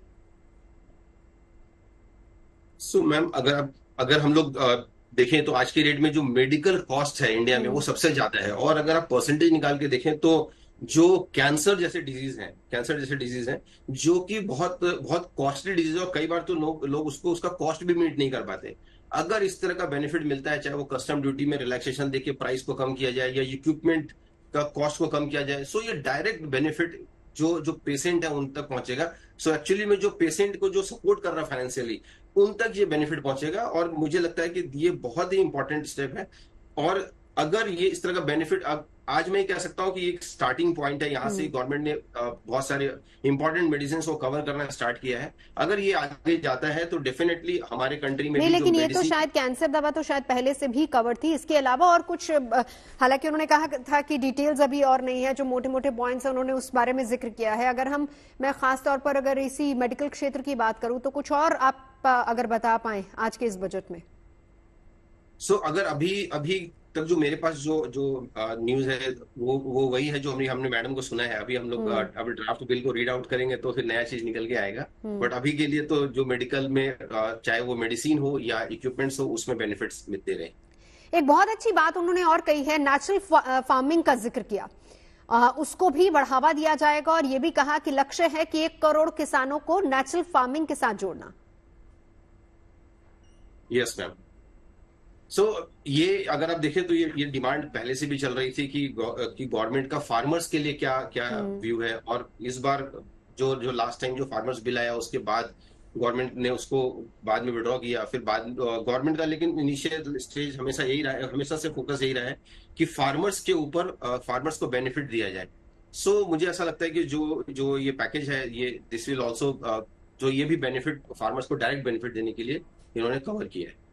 S3: सो so, मैम, अगर आप अगर हम लोग देखें तो आज के रेट में जो मेडिकल कॉस्ट है इंडिया में वो सबसे ज्यादा है, और अगर आप परसेंटेज निकाल के देखें तो जो कैंसर जैसे डिजीज हैं कैंसर जैसे डिजीज हैं जो कि बहुत बहुत कॉस्टली डिजीज है और कई बार तो लोग लोग उसको उसका कॉस्ट भी मीट नहीं कर पाते। अगर इस तरह का बेनिफिट मिलता है, चाहे वो कस्टम ड्यूटी में रिलैक्सेशन देके प्राइस को कम किया जाए या इक्विपमेंट का कॉस्ट को कम किया जाए, सो ये डायरेक्ट बेनिफिट जो जो पेशेंट है उन तक पहुंचेगा। सो एक्चुअली में जो पेशेंट को जो सपोर्ट कर रहा है फाइनेंशियली उन तक ये बेनिफिट पहुंचेगा, और मुझे लगता है कि ये बहुत ही इंपॉर्टेंट स्टेप है। और अगर ये इस तरह का बेनिफिट, अब आज मैं कह सकता हूं कि एक स्टार्टिंग पॉइंट है, यहाँ से गवर्नमेंट ने बहुत सारे इंपॉर्टेंट मेडिसिन को कवर करना स्टार्ट किया है। अगर ये आगे जाता है तो डेफिनेटली हमारे कंट्री में
S1: नहीं,
S3: भी
S1: लेकिन
S3: जो
S1: ये तो शायद कैंसर दवा तो शायद पहले से भी कवर थी, इसके अलावा और कुछ, हालांकि उन्होंने कहा था कि डिटेल्स अभी और नहीं है, जो मोटे मोटे पॉइंट्स है उन्होंने उस बारे में जिक्र किया है। अगर हम, मैं खास तौर पर अगर इसी मेडिकल क्षेत्र की बात करूं तो कुछ और आप अगर बता पाए आज के इस बजट में।
S3: सो so, अगर अभी अभी तक जो मेरे पास जो जो न्यूज है वो वो वही है जो हमने हमने मैडम को सुना है। अभी हम लोग अभी ड्राफ्ट बिल को रीड आउट करेंगे तो फिर नया चीज निकल के आएगा। बट अभी के लिए तो जो मेडिकल में चाहे वो मेडिसिन हो या इक्विपमेंट्स हो उसमें बेनिफिट्स मिलते रहे।
S1: एक बहुत अच्छी बात उन्होंने और कही है, नेचुरल फार्मिंग का जिक्र किया, आ, उसको भी बढ़ावा दिया जाएगा और ये भी कहा कि लक्ष्य है कि एक करोड़ किसानों को नेचुरल फार्मिंग के साथ जोड़ना।
S3: Yes ma'am. सो so, ये अगर आप देखें तो ये ये डिमांड पहले से भी चल रही थी कि कि गवर्नमेंट का फार्मर्स के लिए क्या क्या व्यू है। और इस बार जो जो लास्ट टाइम जो फार्मर्स बिल आया उसके बाद गवर्नमेंट ने उसको बाद में विड्रॉ किया, फिर बाद गवर्नमेंट का, लेकिन इनिशियल स्टेज हमेशा यही रहा है, हमेशा से फोकस यही रहा है कि फार्मर्स के ऊपर फार्मर्स को बेनिफिट दिया जाए। सो so, मुझे ऐसा लगता है कि जो जो ये पैकेज है ये दिस विल ऑल्सो, जो ये भी बेनिफिट फार्मर्स को डायरेक्ट बेनिफिट देने के लिए इन्होंने कवर किया है।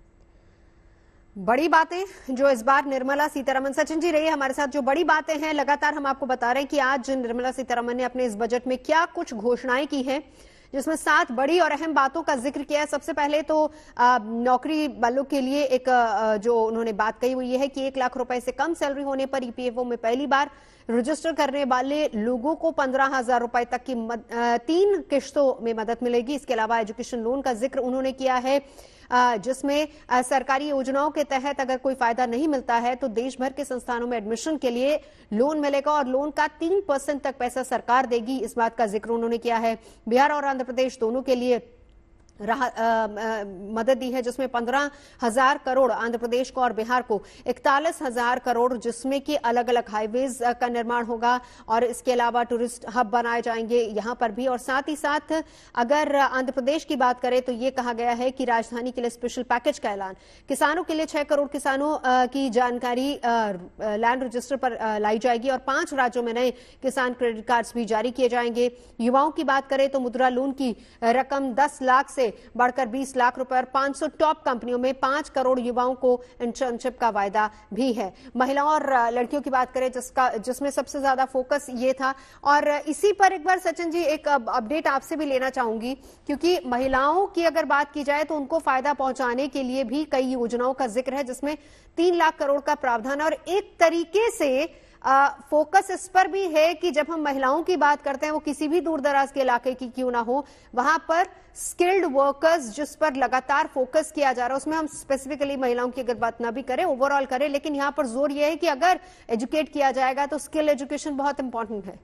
S1: बड़ी बातें जो इस बार निर्मला सीतारमण, सचिन जी रही हमारे साथ, जो बड़ी बातें हैं लगातार हम आपको बता रहे हैं कि आज निर्मला सीतारमण ने अपने इस बजट में क्या कुछ घोषणाएं की हैं, जिसमें सात बड़ी और अहम बातों का जिक्र किया है। सबसे पहले तो आ, नौकरी वालों के लिए एक आ, जो उन्होंने बात कही वो ये है कि एक लाख रुपए से कम सैलरी होने पर ईपीएफओ में पहली बार रजिस्टर करने वाले लोगों को पंद्रह हजार रुपए तक की मद, आ, तीन किश्तों में मदद मिलेगी। इसके अलावा एजुकेशन लोन का जिक्र उन्होंने किया है, जिसमें सरकारी योजनाओं के तहत अगर कोई फायदा नहीं मिलता है तो देश भर के संस्थानों में एडमिशन के लिए लोन मिलेगा और लोन का तीन परसेंट तक पैसा सरकार देगी। इस बात का जिक्र उन्होंने किया है। बिहार और आंध्र प्रदेश दोनों के लिए रहा आ, आ, मदद दी है, जिसमें पंद्रह हजार करोड़ आंध्र प्रदेश को और बिहार को इकतालीस हजार करोड़, जिसमें कि अलग अलग हाईवेज का निर्माण होगा और इसके अलावा टूरिस्ट हब बनाए जाएंगे यहां पर भी। और साथ ही साथ अगर आंध्र प्रदेश की बात करें तो ये कहा गया है कि राजधानी के लिए स्पेशल पैकेज का ऐलान, किसानों के लिए छह करोड़ किसानों आ, की जानकारी लैंड रजिस्टर पर आ, लाई जाएगी और पांच राज्यों में नए किसान क्रेडिट कार्ड्स भी जारी किए जाएंगे। युवाओं की बात करें तो मुद्रा लोन की रकम दस लाख से बढ़कर बीस लाख रुपए और पांच सौ टॉप कंपनियों में पांच करोड़ युवाओं को इंटर्नशिप का वायदा भी है। महिलाओं और लड़कियों की बात करें जिसका जिसमें सबसे ज्यादा फोकस ये था। और इसी पर एक बार सचिन जी एक अपडेट आपसे भी लेना चाहूंगी, क्योंकि महिलाओं की अगर बात की जाए तो उनको फायदा पहुंचाने के लिए भी कई योजनाओं का जिक्र है, जिसमें तीन लाख करोड़ का प्रावधान। और एक तरीके से आ, फोकस इस पर भी है कि जब हम महिलाओं की बात करते हैं वो किसी भी दूर दराज के इलाके की क्यों ना हो, वहां पर स्किल्ड वर्कर्स जिस पर लगातार फोकस किया जा रहा है, उसमें हम स्पेसिफिकली महिलाओं की अगर बात ना भी करें ओवरऑल करें, लेकिन यहां पर जोर यह है कि अगर एजुकेट किया जाएगा तो स्किल एजुकेशन बहुत इंपॉर्टेंट है।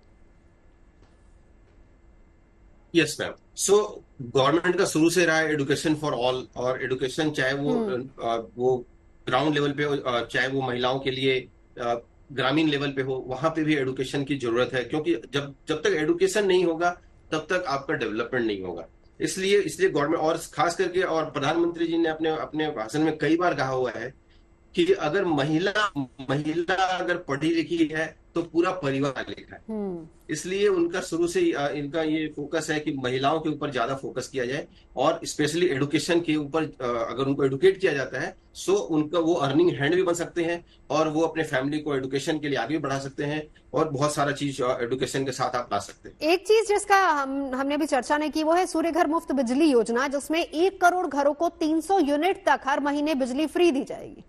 S3: Yes ma'am. सो गवर्नमेंट का शुरू से रहा है एजुकेशन फॉर ऑल, और एजुकेशन चाहे वो वो ग्राउंड लेवल पे हो, चाहे वो महिलाओं के लिए ग्रामीण लेवल पे हो, वहां पे भी एजुकेशन की जरूरत है। क्योंकि जब जब तक एजुकेशन नहीं होगा तब तक आपका डेवलपमेंट नहीं होगा। इसलिए इसलिए गवर्नमेंट, और खास करके और प्रधानमंत्री जी ने अपने अपने भाषण में कई बार कहा हुआ है कि अगर महिला महिला अगर पढ़ी लिखी है तो पूरा परिवार लिखा है। इसलिए उनका शुरू से इनका ये फोकस है कि महिलाओं के ऊपर ज्यादा फोकस किया जाए और स्पेशली एजुकेशन के ऊपर अगर उनको एडुकेट किया जाता है सो उनका वो अर्निंग हैंड भी बन सकते हैं और वो अपने फैमिली को एजुकेशन के लिए आगे बढ़ा सकते हैं और बहुत सारा चीज एजुकेशन के साथ आप ला सकते हैं।
S1: एक चीज जिसका हम हमने भी चर्चा नहीं की वो है सूर्य घर मुफ्त बिजली योजना, जिसमें एक करोड़ घरों को तीन सौ यूनिट तक हर महीने बिजली फ्री दी जाएगी।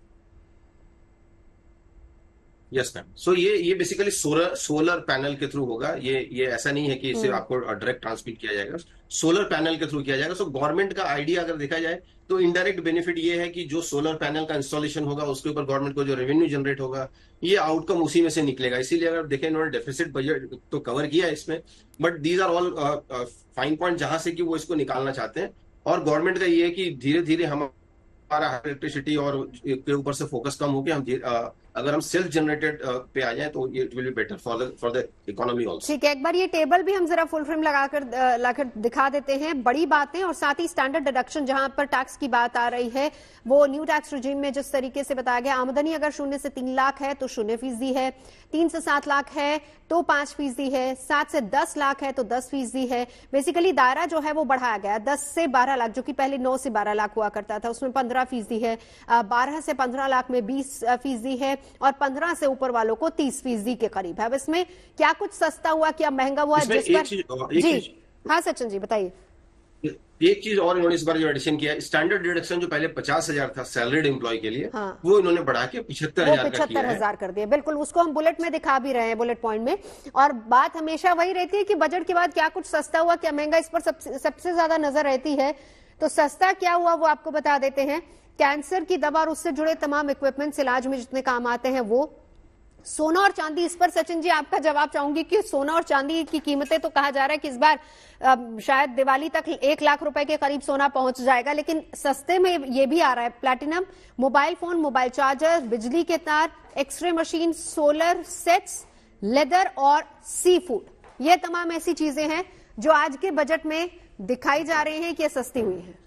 S3: Yes ma'am. सो ये ये बेसिकली सोलर सोलर पैनल के थ्रू होगा। ये ये ऐसा नहीं है कि इसे आपको डायरेक्ट ट्रांसमिट किया जाएगा, सोलर पैनल के थ्रू किया जाएगा। सो गवर्नमेंट का आइडिया अगर देखा जाए तो इनडायरेक्ट बेनिफिट ये है कि जो सोलर पैनल का इंस्टॉलेशन होगा उसके ऊपर गवर्नमेंट को जो रेवेन्यू जनरेट होगा ये आउटकम उसी में से निकलेगा। इसीलिए अगर देखें इन्होंने डेफिसिट बजट तो कवर किया है इसमें, but these are all fine point जहां से कि वो इसको निकालना चाहते हैं। और गवर्नमेंट का ये है कि धीरे धीरे हम हमारा इलेक्ट्रिसिटी और के ऊपर से फोकस कम हो गया, हम अगर हम सेल्फ जनरेटेड पे आ जाए तो it will be better for the for the economy also.
S1: ठीक है, एक बार ये टेबल भी हम जरा फुल फ्रेम लगाकर लाकर दिखा देते हैं, बड़ी बातें और साथ ही स्टैंडर्ड डिडक्शन जहां पर टैक्स की बात आ रही है, वो न्यू टैक्स रिजीम में जिस तरीके से बताया गया, आमदनी अगर शून्य से तीन लाख है तो शून्य फीसदी है, तीन से सात लाख है तो पांच फीसदी है, सात से दस लाख है तो दस फीसदी है। बेसिकली दायरा जो है वो बढ़ाया गया, दस से बारह लाख, जो कि पहले नौ से बारह लाख हुआ करता था, उसमें पंद्रह फीसदी है, बारह से पंद्रह लाख में बीस फीसदी है और पंद्रह से ऊपर वालों को तीस फीसदी के करीब है। अब इसमें क्या कुछ सस्ता हुआ, क्या महंगा हुआ, जिस पर जी हाँ सचिन जी बताइए।
S3: एक चीज और इन्होंने इस बार जो एडिशन किया, स्टैंडर्ड डिडक्शन जो पहले पचास हजार था सैलरीड एम्प्लॉय के लिए, हाँ। वो इन्होंने बढ़ा के पिछहत्तर हजार
S1: पिछहत्तर हजार कर दिया। बिल्कुल, उसको हम बुलेट में दिखा भी रहे हैं, बुलेट पॉइंट में। और बात हमेशा वही रहती है कि बजट के बाद क्या कुछ सस्ता हुआ, क्या महंगा, इस पर सबसे सबसे ज्यादा नजर रहती है। तो सस्ता क्या हुआ वो आपको बता देते हैं। कैंसर की दवा और उससे जुड़े तमाम इक्विपमेंट्स इलाज में जितने काम आते हैं वो। सोना और चांदी, इस पर सचिन जी आपका जवाब चाहूंगी कि सोना और चांदी की कीमतें तो कहा जा रहा है कि इस बार शायद दिवाली तक एक लाख रुपए के करीब सोना पहुंच जाएगा, लेकिन सस्ते में ये भी आ रहा है। Platinum, mobile phone, mobile charger, बिजली के तार, x-ray machine, solar sets, leather और सी फूड, ये तमाम ऐसी चीजें हैं जो आज के बजट में दिखाई जा रही हैं कि सस्ती हुई है।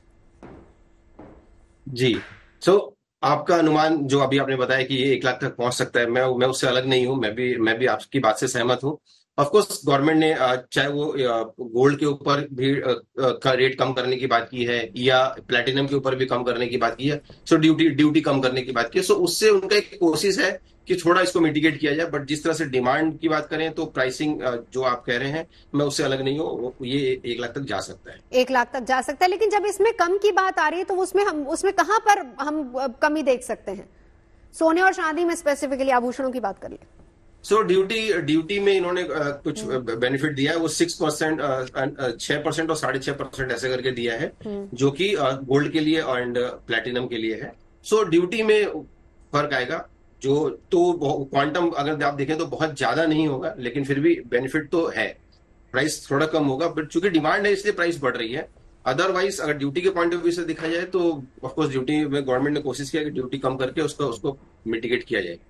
S3: जी, सो so, आपका अनुमान जो अभी आपने बताया कि ये एक लाख तक पहुंच सकता है, मैं मैं उससे अलग नहीं हूं, मैं भी मैं भी आपकी बात से सहमत हूं। ऑफ कोर्स गवर्नमेंट ने चाहे वो गोल्ड के ऊपर भी का रेट कम करने की बात की है या प्लैटिनम के ऊपर भी कम करने की बात की है, सो ड्यूटी ड्यूटी कम करने की बात की है, सो उससे उनका एक कोशिश है कि थोड़ा इसको मिटिगेट किया जाए। बट जिस तरह से डिमांड की बात करें तो प्राइसिंग जो आप कह रहे हैं, मैं उससे अलग नहीं हूँ, ये एक लाख तक जा सकता है।
S1: एक लाख तक जा सकता है, लेकिन जब इसमें कम की बात आ रही है तो उसमें हम उसमें कहां पर हम कमी देख सकते हैं? सोने और चांदी में स्पेसिफिकली, आभूषणों की बात करिए।
S3: सो so, ड्यूटी ड्यूटी में इन्होंने uh, कुछ बेनिफिट दिया है, वो सिक्स परसेंट छह परसेंट और साढ़े छह परसेंट ऐसे करके दिया है, जो कि गोल्ड uh, के लिए एंड प्लैटिनम के लिए है। सो so, ड्यूटी में फर्क आएगा, जो तो क्वांटम अगर आप देखें तो बहुत ज्यादा नहीं होगा, लेकिन फिर भी बेनिफिट तो है, प्राइस थोड़ा कम होगा, बट चूंकि डिमांड है इसलिए प्राइस बढ़ रही है। अदरवाइज अगर ड्यूटी के पॉइंट ऑफ व्यू से देखा जाए तो ऑफकोर्स ड्यूटी में गवर्नमेंट ने कोशिश किया कि ड्यूटी कम करके उसको उसको मिटिगेट किया जाए।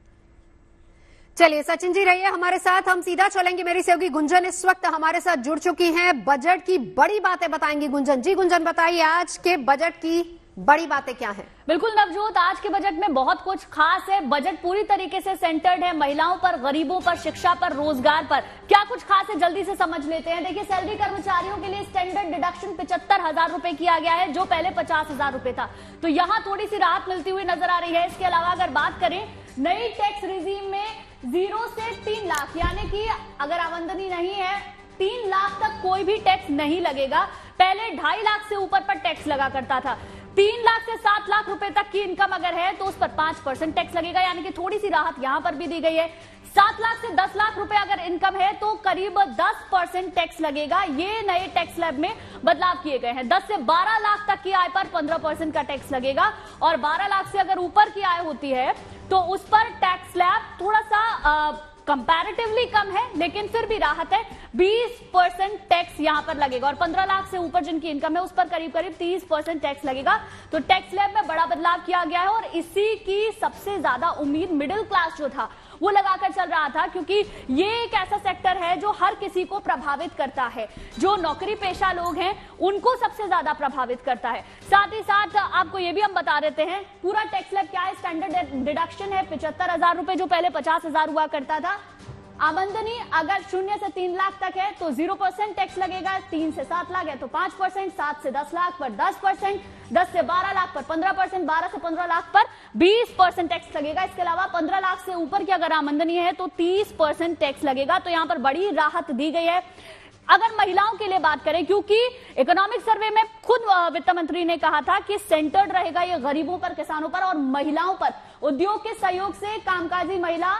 S1: चलिए सचिन जी रहिए हमारे साथ, हम सीधा चलेंगे। मेरी सहयोगी गुंजन इस वक्त हमारे साथ जुड़ चुकी हैं, बजट की बड़ी बातें बताएंगी गुंजन जी। गुंजन बताइए आज के बजट की बड़ी बातें क्या हैं?
S4: बिल्कुल नवजोत, आज के बजट में बहुत कुछ खास है। बजट पूरी तरीके से सेंटर्ड है महिलाओं पर, गरीबों पर, शिक्षा पर, रोजगार पर। क्या कुछ खास है जल्दी से समझ लेते हैं। देखिए, सैलरी कर्मचारियों के लिए स्टैंडर्ड डिडक्शन पिछहत्तर हजार रुपए किया गया है, जो पहले पचास हजार रुपए था, तो यहाँ थोड़ी सी राहत मिलती हुई नजर आ रही है। इसके अलावा अगर बात करें नई टैक्स रिजीम में जीरो से तीन लाख, यानी कि अगर आमदनी नहीं है तीन लाख तक कोई भी टैक्स नहीं लगेगा। पहले ढाई लाख से ऊपर पर टैक्स लगा करता था। तीन लाख से सात लाख रुपए तक की इनकम अगर है तो उस पर पांच परसेंट टैक्स लगेगा, यानी कि थोड़ी सी राहत यहां पर भी दी गई है। सात लाख से दस लाख रुपए अगर इनकम है तो करीब दस परसेंट टैक्स लगेगा। ये नए टैक्स स्लैब में बदलाव किए गए हैं। दस से बारह लाख तक की आय पर पंद्रह परसेंट का टैक्स लगेगा और बारह लाख से अगर ऊपर की आय होती है तो उस पर टैक्स स्लैब थोड़ा सा कंपैरेटिवली कम है, लेकिन फिर भी राहत है। बीस परसेंट टैक्स यहां पर लगेगा और पंद्रह लाख से ऊपर जिनकी इनकम है उस पर करीब करीब तीस परसेंट टैक्स लगेगा। तो टैक्स स्लैब में बड़ा बदलाव किया गया है और इसी की सबसे ज्यादा उम्मीद मिडिल क्लास जो था वो लगाकर चल रहा था, क्योंकि ये एक ऐसा सेक्टर है जो हर किसी को प्रभावित करता है। जो नौकरी पेशा लोग हैं उनको सबसे ज्यादा प्रभावित करता है। साथ ही साथ आपको ये भी हम बता देते हैं पूरा टैक्स स्लैब क्या है। स्टैंडर्ड डिडक्शन है पिछहत्तर हजार रुपए, जो पहले पचास हजार हुआ करता था। आमदनी अगर शून्य से तीन लाख तक है तो जीरो परसेंट टैक्स लगेगा, तीन से सात लाख है तो पांच परसेंट, सात से दस लाख पर दस परसेंट, दस से बारह लाख पर पंद्रह परसेंट, बारह से पंद्रह लाख पर बीस परसेंट टैक्स लगेगा। इसके अलावा पंद्रह लाख से ऊपर की अगर आमदनी है तो तीस परसेंट टैक्स लगेगा। तो यहां पर बड़ी राहत दी गई है। अगर महिलाओं के लिए बात करें, क्योंकि इकोनॉमिक सर्वे में खुद वित्त मंत्री ने कहा था कि सेंटर्ड रहेगा ये गरीबों पर, किसानों पर और महिलाओं पर। उद्योग के सहयोग से कामकाजी महिला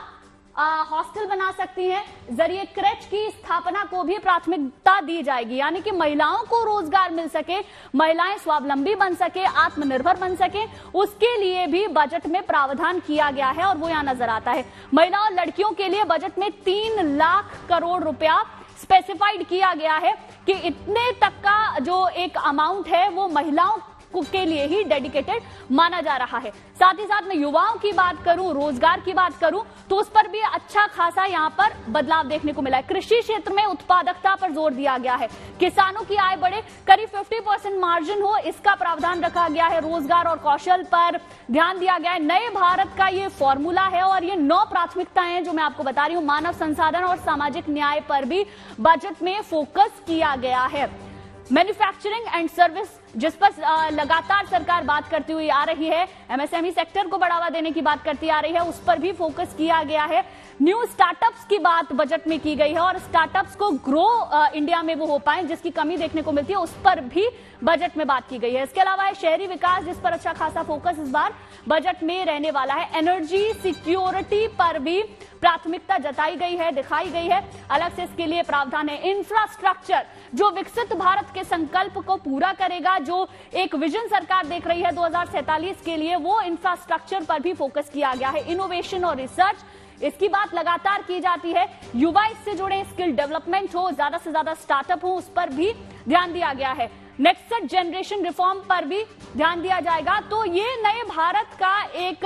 S4: हॉस्टल बना सकती हैं, जरिए क्रेच की स्थापना को भी प्राथमिकता दी जाएगी, यानी कि महिलाओं को रोजगार मिल सके, महिलाएं स्वावलंबी बन सके, आत्मनिर्भर बन सके, उसके लिए भी बजट में प्रावधान किया गया है और वो यहां नजर आता है। महिला और लड़कियों के लिए बजट में तीन लाख करोड़ रुपया स्पेसिफाइड किया गया है कि इतने तक का जो एक अमाउंट है वो महिलाओं के लिए ही डेडिकेटेड माना जा रहा है। साथ ही साथ मैं युवाओं की बात करूं, रोजगार की बात करूं, तो उस पर भी अच्छा खासा यहां पर बदलाव देखने को मिला है। कृषि क्षेत्र में उत्पादकता पर जोर दिया गया है, किसानों की आय बढ़े, करीब पचास परसेंट मार्जिन हो, इसका प्रावधान रखा गया है। रोजगार और कौशल पर ध्यान दिया गया है। नए भारत का ये फॉर्मूला है और ये नौ प्राथमिकताएं हैं जो मैं आपको बता रही हूं। मानव संसाधन और सामाजिक न्याय पर भी बजट में फोकस किया गया है। मैन्युफैक्चरिंग एंड सर्विस, जिस पर लगातार सरकार बात करती हुई आ रही है, एमएसएमई सेक्टर को बढ़ावा देने की बात करती आ रही है, उस पर भी फोकस किया गया है। न्यू स्टार्टअप्स की बात बजट में की गई है और स्टार्टअप्स को ग्रो इंडिया में वो हो पाए जिसकी कमी देखने को मिलती है, उस पर भी बजट में बात की गई है। इसके अलावा है शहरी विकास, जिस पर अच्छा खासा फोकस इस बार बजट में रहने वाला है। एनर्जी सिक्योरिटी पर भी प्राथमिकता जताई गई है, दिखाई गई है, अलग से इसके लिए प्रावधान है। इंफ्रास्ट्रक्चर, जो विकसित भारत के संकल्प को पूरा करेगा, जो एक विजन सरकार देख रही है दो हज़ार सैंतालीस के लिए, वो इंफ्रास्ट्रक्चर पर भी फोकस किया गया है। इनोवेशन और रिसर्च, इसकी बात लगातार की जाती है। युवा इससे जुड़े, स्किल डेवलपमेंट हो, ज्यादा से ज्यादा स्टार्टअप हो, उस पर भी ध्यान दिया गया है। नेक्स्ट जनरेशन रिफॉर्म पर भी ध्यान दिया जाएगा। तो ये नए भारत का एक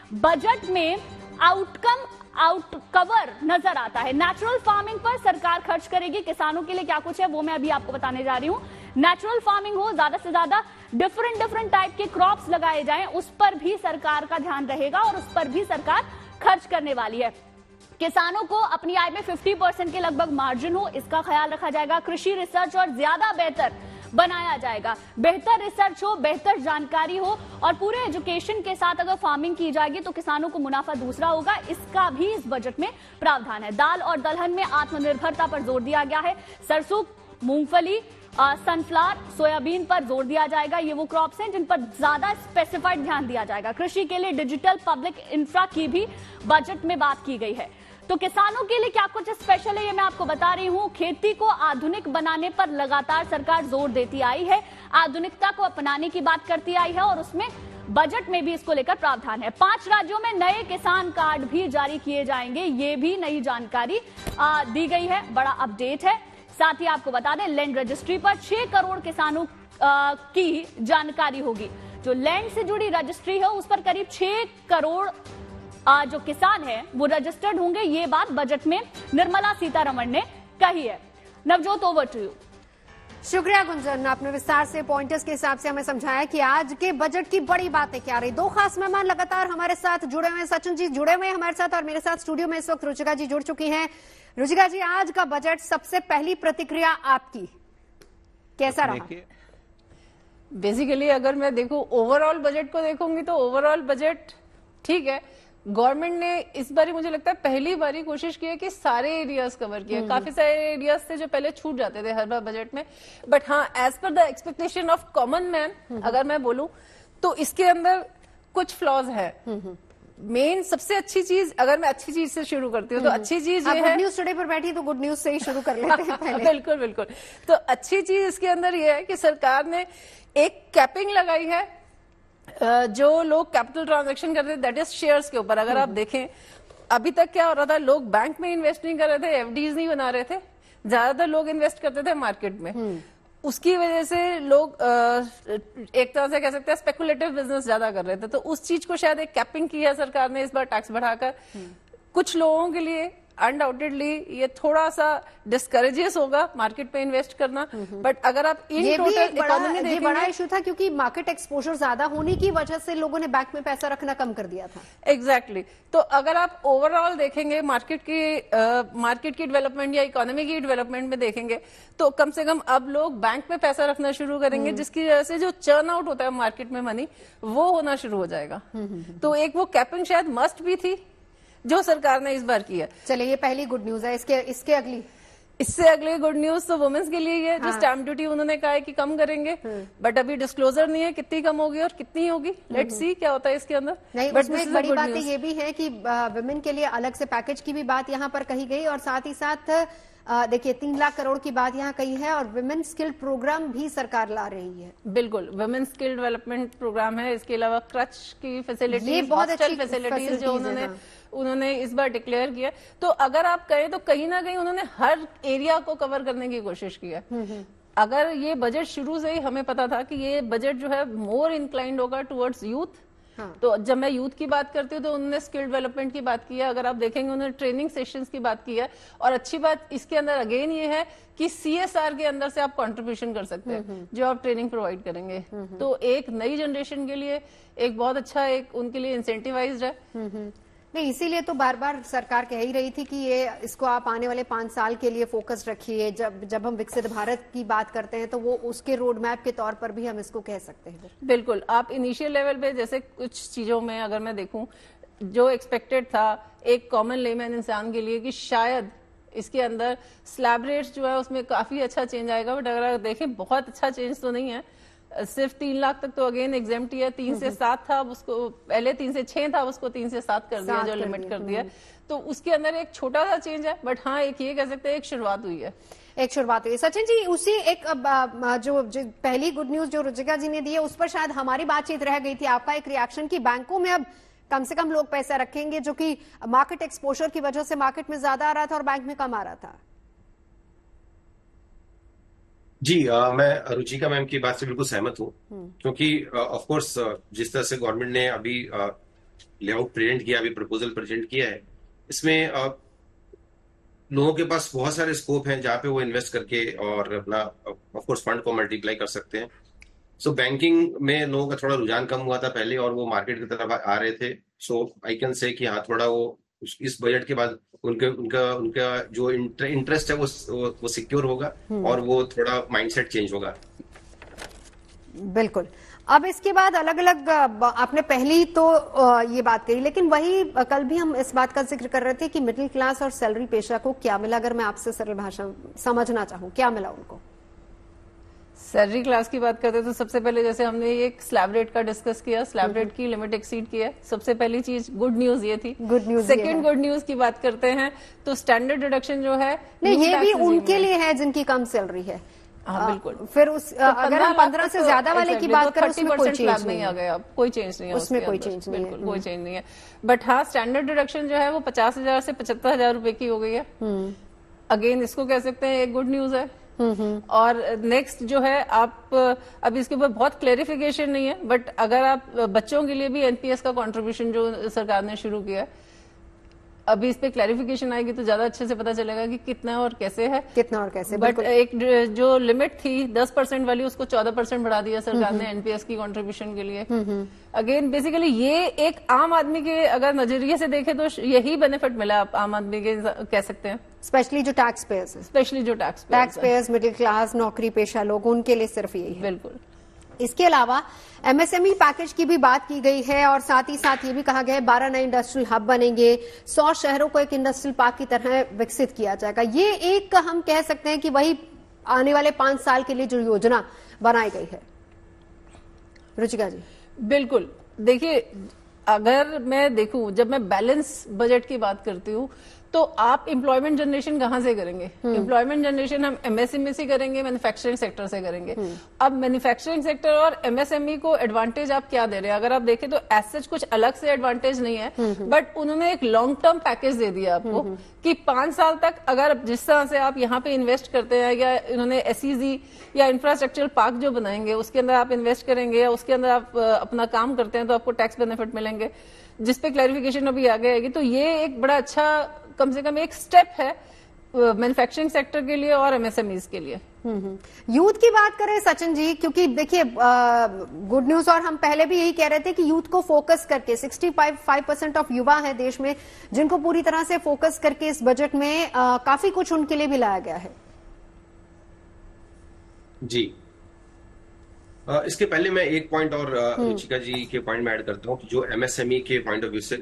S4: बजट में आउटकम आउट कवर नजर आता है। नेचुरल फार्मिंग पर सरकार खर्च करेगी, किसानों के लिए क्या कुछ है वो मैं अभी आपको बताने जा रही हूं। नेचुरल फार्मिंग हो, ज्यादा से ज्यादा डिफरेंट डिफरेंट टाइप के क्रॉप्स लगाए जाएं, उस पर भी सरकार का ध्यान रहेगा और उस पर भी सरकार खर्च करने वाली है। किसानों को अपनी आय में पचास परसेंट के लगभग मार्जिन हो, इसका ख्याल रखा जाएगा। कृषि रिसर्च और ज्यादा बेहतर बनाया जाएगा। बेहतर रिसर्च हो, बेहतर जानकारी हो और पूरे एजुकेशन के साथ अगर फार्मिंग की जाएगी तो किसानों को मुनाफा दूसरा होगा, इसका भी इस बजट में प्रावधान है। दाल और दलहन में आत्मनिर्भरता पर जोर दिया गया है। सरसों, मूंगफली, सनफ्लावर, सोयाबीन पर जोर दिया जाएगा। ये वो क्रॉप्स हैं जिन पर ज्यादा स्पेसिफाइड ध्यान दिया जाएगा। कृषि के लिए डिजिटल पब्लिक इंफ्रा की भी बजट में बात की गई है। तो किसानों के लिए क्या कुछ स्पेशल है ये मैं आपको बता रही हूं। खेती को आधुनिक बनाने पर लगातार सरकार जोर देती आई है, आधुनिकता को अपनाने की बात करती आई है और उसमें बजट में भी इसको लेकर प्रावधान है। पांच राज्यों में नए किसान कार्ड भी जारी किए जाएंगे, ये भी नई जानकारी आ, दी गई है, बड़ा अपडेट है। साथ ही आपको बता दें, लैंड रजिस्ट्री पर छह करोड़ किसानों आ, की जानकारी होगी। जो लैंड से जुड़ी रजिस्ट्री है उस पर करीब छह करोड़ आ, जो किसान हैं वो रजिस्टर्ड होंगे। ये बात बजट में निर्मला सीतारमण ने कही है। Navjot, over to you.
S1: शुक्रिया गुंजन, आपने विस्तार से पॉइंटर्स के हिसाब से हमें समझाया कि आज के बजट की बड़ी बातें क्या रही। दो खास मेहमान लगातार हमारे साथ जुड़े हुए हैं। सचिन जी जुड़े हुए हैं हमारे साथ और मेरे साथ स्टूडियो में इस वक्त रुचिका जी जुड़ चुकी हैं। रुचिका जी, आज का बजट, सबसे पहली प्रतिक्रिया आपकी कैसा रहा?
S5: बेसिकली अगर मैं देखूं ओवरऑल बजट को देखूंगी तो ओवरऑल बजट ठीक है। गवर्नमेंट ने इस बारी मुझे लगता है पहली बारी कोशिश की है कि सारे एरियाज कवर किए। काफी सारे एरियाज थे जो पहले छूट जाते थे हर बार बजट में, बट हाँ as per the expectation of common man अगर मैं बोलूं तो इसके अंदर कुछ फ्लॉज है। मेन सबसे अच्छी चीज, अगर मैं अच्छी चीज से शुरू करती हूँ तो अच्छी चीज ये है,
S1: गुड न्यूज टुडे पर बैठी तो गुड न्यूज से ही शुरू कर लेते हैं पहले।
S5: बिल्कुल बिल्कुल। तो अच्छी चीज इसके अंदर ये है कि सरकार ने एक कैपिंग लगाई है जो लोग कैपिटल ट्रांजैक्शन करते थे, दैट इज शेयर्स के ऊपर। अगर आप देखें अभी तक क्या हो रहा था, लोग बैंक में इन्वेस्ट नहीं कर रहे थे, एफडीज नहीं बना रहे थे, ज्यादातर लोग इन्वेस्ट करते थे मार्केट में। उसकी वजह से लोग एक तरह से कह सकते हैं स्पेकुलेटिव बिजनेस ज्यादा कर रहे थे। तो उस चीज को शायद एक कैपिंग की है सरकार ने इस बार टैक्स बढ़ाकर। कुछ लोगों के लिए अनडाउटेडली ये थोड़ा सा डिस्करेजेस होगा मार्केट पे इन्वेस्ट करना, बट अगर आप इन टोटल इकोनॉमी देखेंगे,
S1: ये बड़ा इशू था क्योंकि मार्केट एक्सपोजर ज्यादा होने की वजह से लोगों ने बैंक में पैसा रखना कम कर दिया था।
S5: Exactly exactly. तो अगर आप ओवरऑल देखेंगे मार्केट की मार्केट की डेवलपमेंट या इकोनॉमी की डेवलपमेंट में देखेंगे तो कम से कम अब लोग बैंक में पैसा रखना शुरू करेंगे, जिसकी वजह से जो चर्न आउट होता है मार्केट में मनी वो होना शुरू हो जाएगा। तो एक वो कैपिंग शायद मस्ट भी थी जो सरकार ने इस बार किया।
S1: चलिए, ये पहली गुड न्यूज है। इसके इसके अगली
S5: इससे अगले गुड न्यूज तो वुमेन्स के लिए ही है। हाँ। जो स्टैम्प ड्यूटी उन्होंने कहा है कि कम करेंगे, बट अभी डिस्क्लोजर नहीं है कितनी कम होगी और कितनी होगी। लेट्स सी क्या होता है इसके अंदर।
S1: नहीं, बट उसमें एक बड़ी बात ये भी है कि वुमेन के लिए अलग से पैकेज की भी बात यहाँ पर कही गई और साथ ही साथ देखिए तीन लाख करोड़ की बात यहाँ कही है और वुमेन स्किल्ड प्रोग्राम भी सरकार ला रही है।
S5: बिल्कुल, वुमेन स्किल्ड डेवलपमेंट प्रोग्राम है। इसके अलावा क्रच की फैसिलिटीज,
S1: ये बहुत अच्छी
S5: फैसिलिटीज जो उन्होंने हाँ। उन्होंने इस बार डिक्लेयर किया। तो अगर आप कहें तो कहीं ना कहीं उन्होंने हर एरिया को कवर करने की कोशिश की है। अगर ये बजट शुरू से ही हमें पता था कि ये बजट जो है मोर इंक्लाइंड होगा टुवर्ड्स यूथ। हाँ। तो जब मैं यूथ की बात करती हूँ तो उन्होंने स्किल डेवलपमेंट की बात की है, अगर आप देखेंगे उन्होंने ट्रेनिंग सेशंस की बात की है, और अच्छी बात इसके अंदर अगेन ये है कि सीएसआर के अंदर से आप कंट्रीब्यूशन कर सकते हैं जो आप ट्रेनिंग प्रोवाइड करेंगे। तो एक नई जनरेशन के लिए एक बहुत अच्छा एक उनके लिए इंसेंटिवाइज्ड है।
S1: नहीं, इसीलिए तो बार बार सरकार कह ही रही थी कि ये इसको आप आने वाले पांच साल के लिए फोकस रखिए। जब जब हम विकसित भारत की बात करते हैं तो वो उसके रोड मैप के तौर पर भी हम इसको कह सकते हैं।
S5: बिल्कुल, आप इनिशियल लेवल पे जैसे कुछ चीजों में अगर मैं देखूं जो एक्सपेक्टेड था एक कॉमन लेमैन इंसान के लिए कि शायद इसके अंदर स्लैब रेट्स जो है उसमें काफी अच्छा चेंज आएगा, बट अगर आप देखें बहुत अच्छा चेंज तो नहीं है। सिर्फ तीन लाख तक तो अगेन एग्जेम्प्ट है, तीन से सात था उसको, पहले तीन से छह था उसको तीन से सात कर दिया, जो लिमिट कर दिया। तो उसके अंदर एक छोटा सा चेंज है, बट हाँ एक ये कह सकते हैं एक शुरुआत हुई है।
S1: एक शुरुआत हुई। सचिन जी, उसी एक जो, जो पहली गुड न्यूज जो रुचिका जी ने दी है उस पर शायद हमारी बातचीत रह गई थी, आपका एक रिएक्शन कि बैंकों में अब कम से कम लोग पैसा रखेंगे, जो कि मार्केट एक्सपोजर की वजह से मार्केट में ज्यादा आ रहा था और बैंक में कम आ रहा था।
S3: जी, आ, मैं रुचिका मैम की बात से बिल्कुल सहमत हूँ, क्योंकि ऑफ कोर्स जिस तरह से गवर्नमेंट ने अभी लेआउट प्रेजेंट किया, अभी प्रपोजल प्रेजेंट किया है, इसमें आ, लोगों के पास बहुत सारे स्कोप हैं जहां पे वो इन्वेस्ट करके और अपना ऑफ कोर्स फंड को मल्टीप्लाई कर सकते हैं। सो so, बैंकिंग में लोगों का थोड़ा रुझान कम हुआ था पहले और वो मार्केट की तरफ आ रहे थे। सो आई कैन से कि हाँ थोड़ा वो इस बजट के बाद उनके उनका उनका जो इंटरेस्ट है वो वो सिक्योर होगा और वो थोड़ा माइंडसेट चेंज होगा।
S1: बिल्कुल। अब इसके बाद अलग अलग आपने पहली तो ये बात कही, लेकिन वही कल भी हम इस बात का जिक्र कर रहे थे कि मिडिल क्लास और सैलरी पेशा को क्या मिला। अगर मैं आपसे सरल भाषा समझना चाहूँ, क्या मिला उनको?
S5: सैलरी क्लास की बात करते हैं तो सबसे पहले जैसे हमने एक स्लैब रेट का डिस्कस किया, स्लैब रेट की लिमिट एक्सीड की है, सबसे पहली चीज गुड न्यूज ये थी।
S1: Good news
S5: second good news की बात करते हैं तो स्टैंडर्ड डिडक्शन जो है
S1: नहीं, ये भी उनके लिए है जिनकी कम सैलरी है।
S5: हाँ बिल्कुल।
S1: फिर उस तो अगर हम पंद्रह से ज्यादा वाले की बात करें उसमें कोई चेंज
S5: नहीं आ गया, कोई चेंज नहीं है
S1: उसमें, कोई चेंज नहीं है,
S5: कोई चेंज नहीं है। बट हाँ स्टैंडर्ड डिडक्शन जो है वो पचास हजार से पचहत्तर हजार रुपए की हो गई है। अगेन इसको कह सकते हैं एक गुड न्यूज है। और नेक्स्ट जो है आप अभी इसके ऊपर बहुत क्लेरिफिकेशन नहीं है, बट अगर आप बच्चों के लिए भी एनपीएस का कंट्रीब्यूशन जो सरकार ने शुरू किया है, अभी इस पे क्लैरिफिकेशन आएगी तो ज्यादा अच्छे से पता चलेगा कि कितना और कैसे है,
S1: कितना और कैसे।
S5: बट एक जो लिमिट थी दस परसेंट वाली उसको चौदह परसेंट बढ़ा दिया सरकार ने एनपीएस की कंट्रीब्यूशन के लिए। अगेन बेसिकली ये एक आम आदमी के अगर नजरिए से देखे तो यही बेनिफिट मिला आप आम आदमी के कह सकते हैं,
S1: स्पेशली जो टैक्स पेयर्स
S5: स्पेशली जो tax
S1: tax payers middle class नौकरी पेशा लोग, उनके लिए सिर्फ यही है।
S5: बिल्कुल।
S1: इसके अलावा एमएसएमई पैकेज की भी बात की गई है और साथ ही साथ ये भी कहा गया है बारह नए इंडस्ट्रियल हब बनेंगे, सौ शहरों को एक इंडस्ट्रियल पार्क की तरह विकसित किया जाएगा। ये एक हम कह सकते हैं कि वही आने वाले पांच साल के लिए जो योजना बनाई गई है। रुचिका जी।
S5: बिल्कुल, देखिए अगर मैं देखूं, जब मैं बैलेंस बजट की बात करती हूँ तो आप एम्प्लॉयमेंट जनरेशन कहां से करेंगे? एम्प्लॉयमेंट जनरेशन हम एमएसएमई से करेंगे, मैन्युफैक्चरिंग सेक्टर से करेंगे। अब मैन्युफैक्चरिंग सेक्टर और एमएसएमई को एडवांटेज आप क्या दे रहे हैं? अगर आप देखें तो एज सच कुछ अलग से एडवांटेज नहीं है, बट उन्होंने एक लॉन्ग टर्म पैकेज दे दिया आपको कि पांच साल तक अगर जिस तरह से आप यहाँ पे इन्वेस्ट करते हैं या इन्होंने एसईजी या इंफ्रास्ट्रक्चर पार्क जो बनाएंगे उसके अंदर आप इन्वेस्ट करेंगे या उसके अंदर आप अपना काम करते हैं तो आपको टैक्स बेनिफिट मिलेंगे, जिसपे क्लैरिफिकेशन अभी आगे आएगी। तो ये एक बड़ा अच्छा कम से कम एक स्टेप है मैन्युफैक्चरिंग सेक्टर के लिए और एमएसएमईज के लिए।
S1: यूथ की बात करें सचिन जी, क्योंकि देखिए गुड न्यूज और हम पहले भी यही कह रहे थे कि यूथ को फोकस करके पैंसठ परसेंट ऑफ युवा है देश में जिनको पूरी तरह से फोकस करके इस बजट में आ, काफी कुछ उनके लिए भी लाया गया है।
S3: जी, आ, इसके पहले मैं एक पॉइंट और रुचिका जी के पॉइंट में ऐड करता हूं कि जो एमएसएमई के पॉइंट ऑफ व्यू से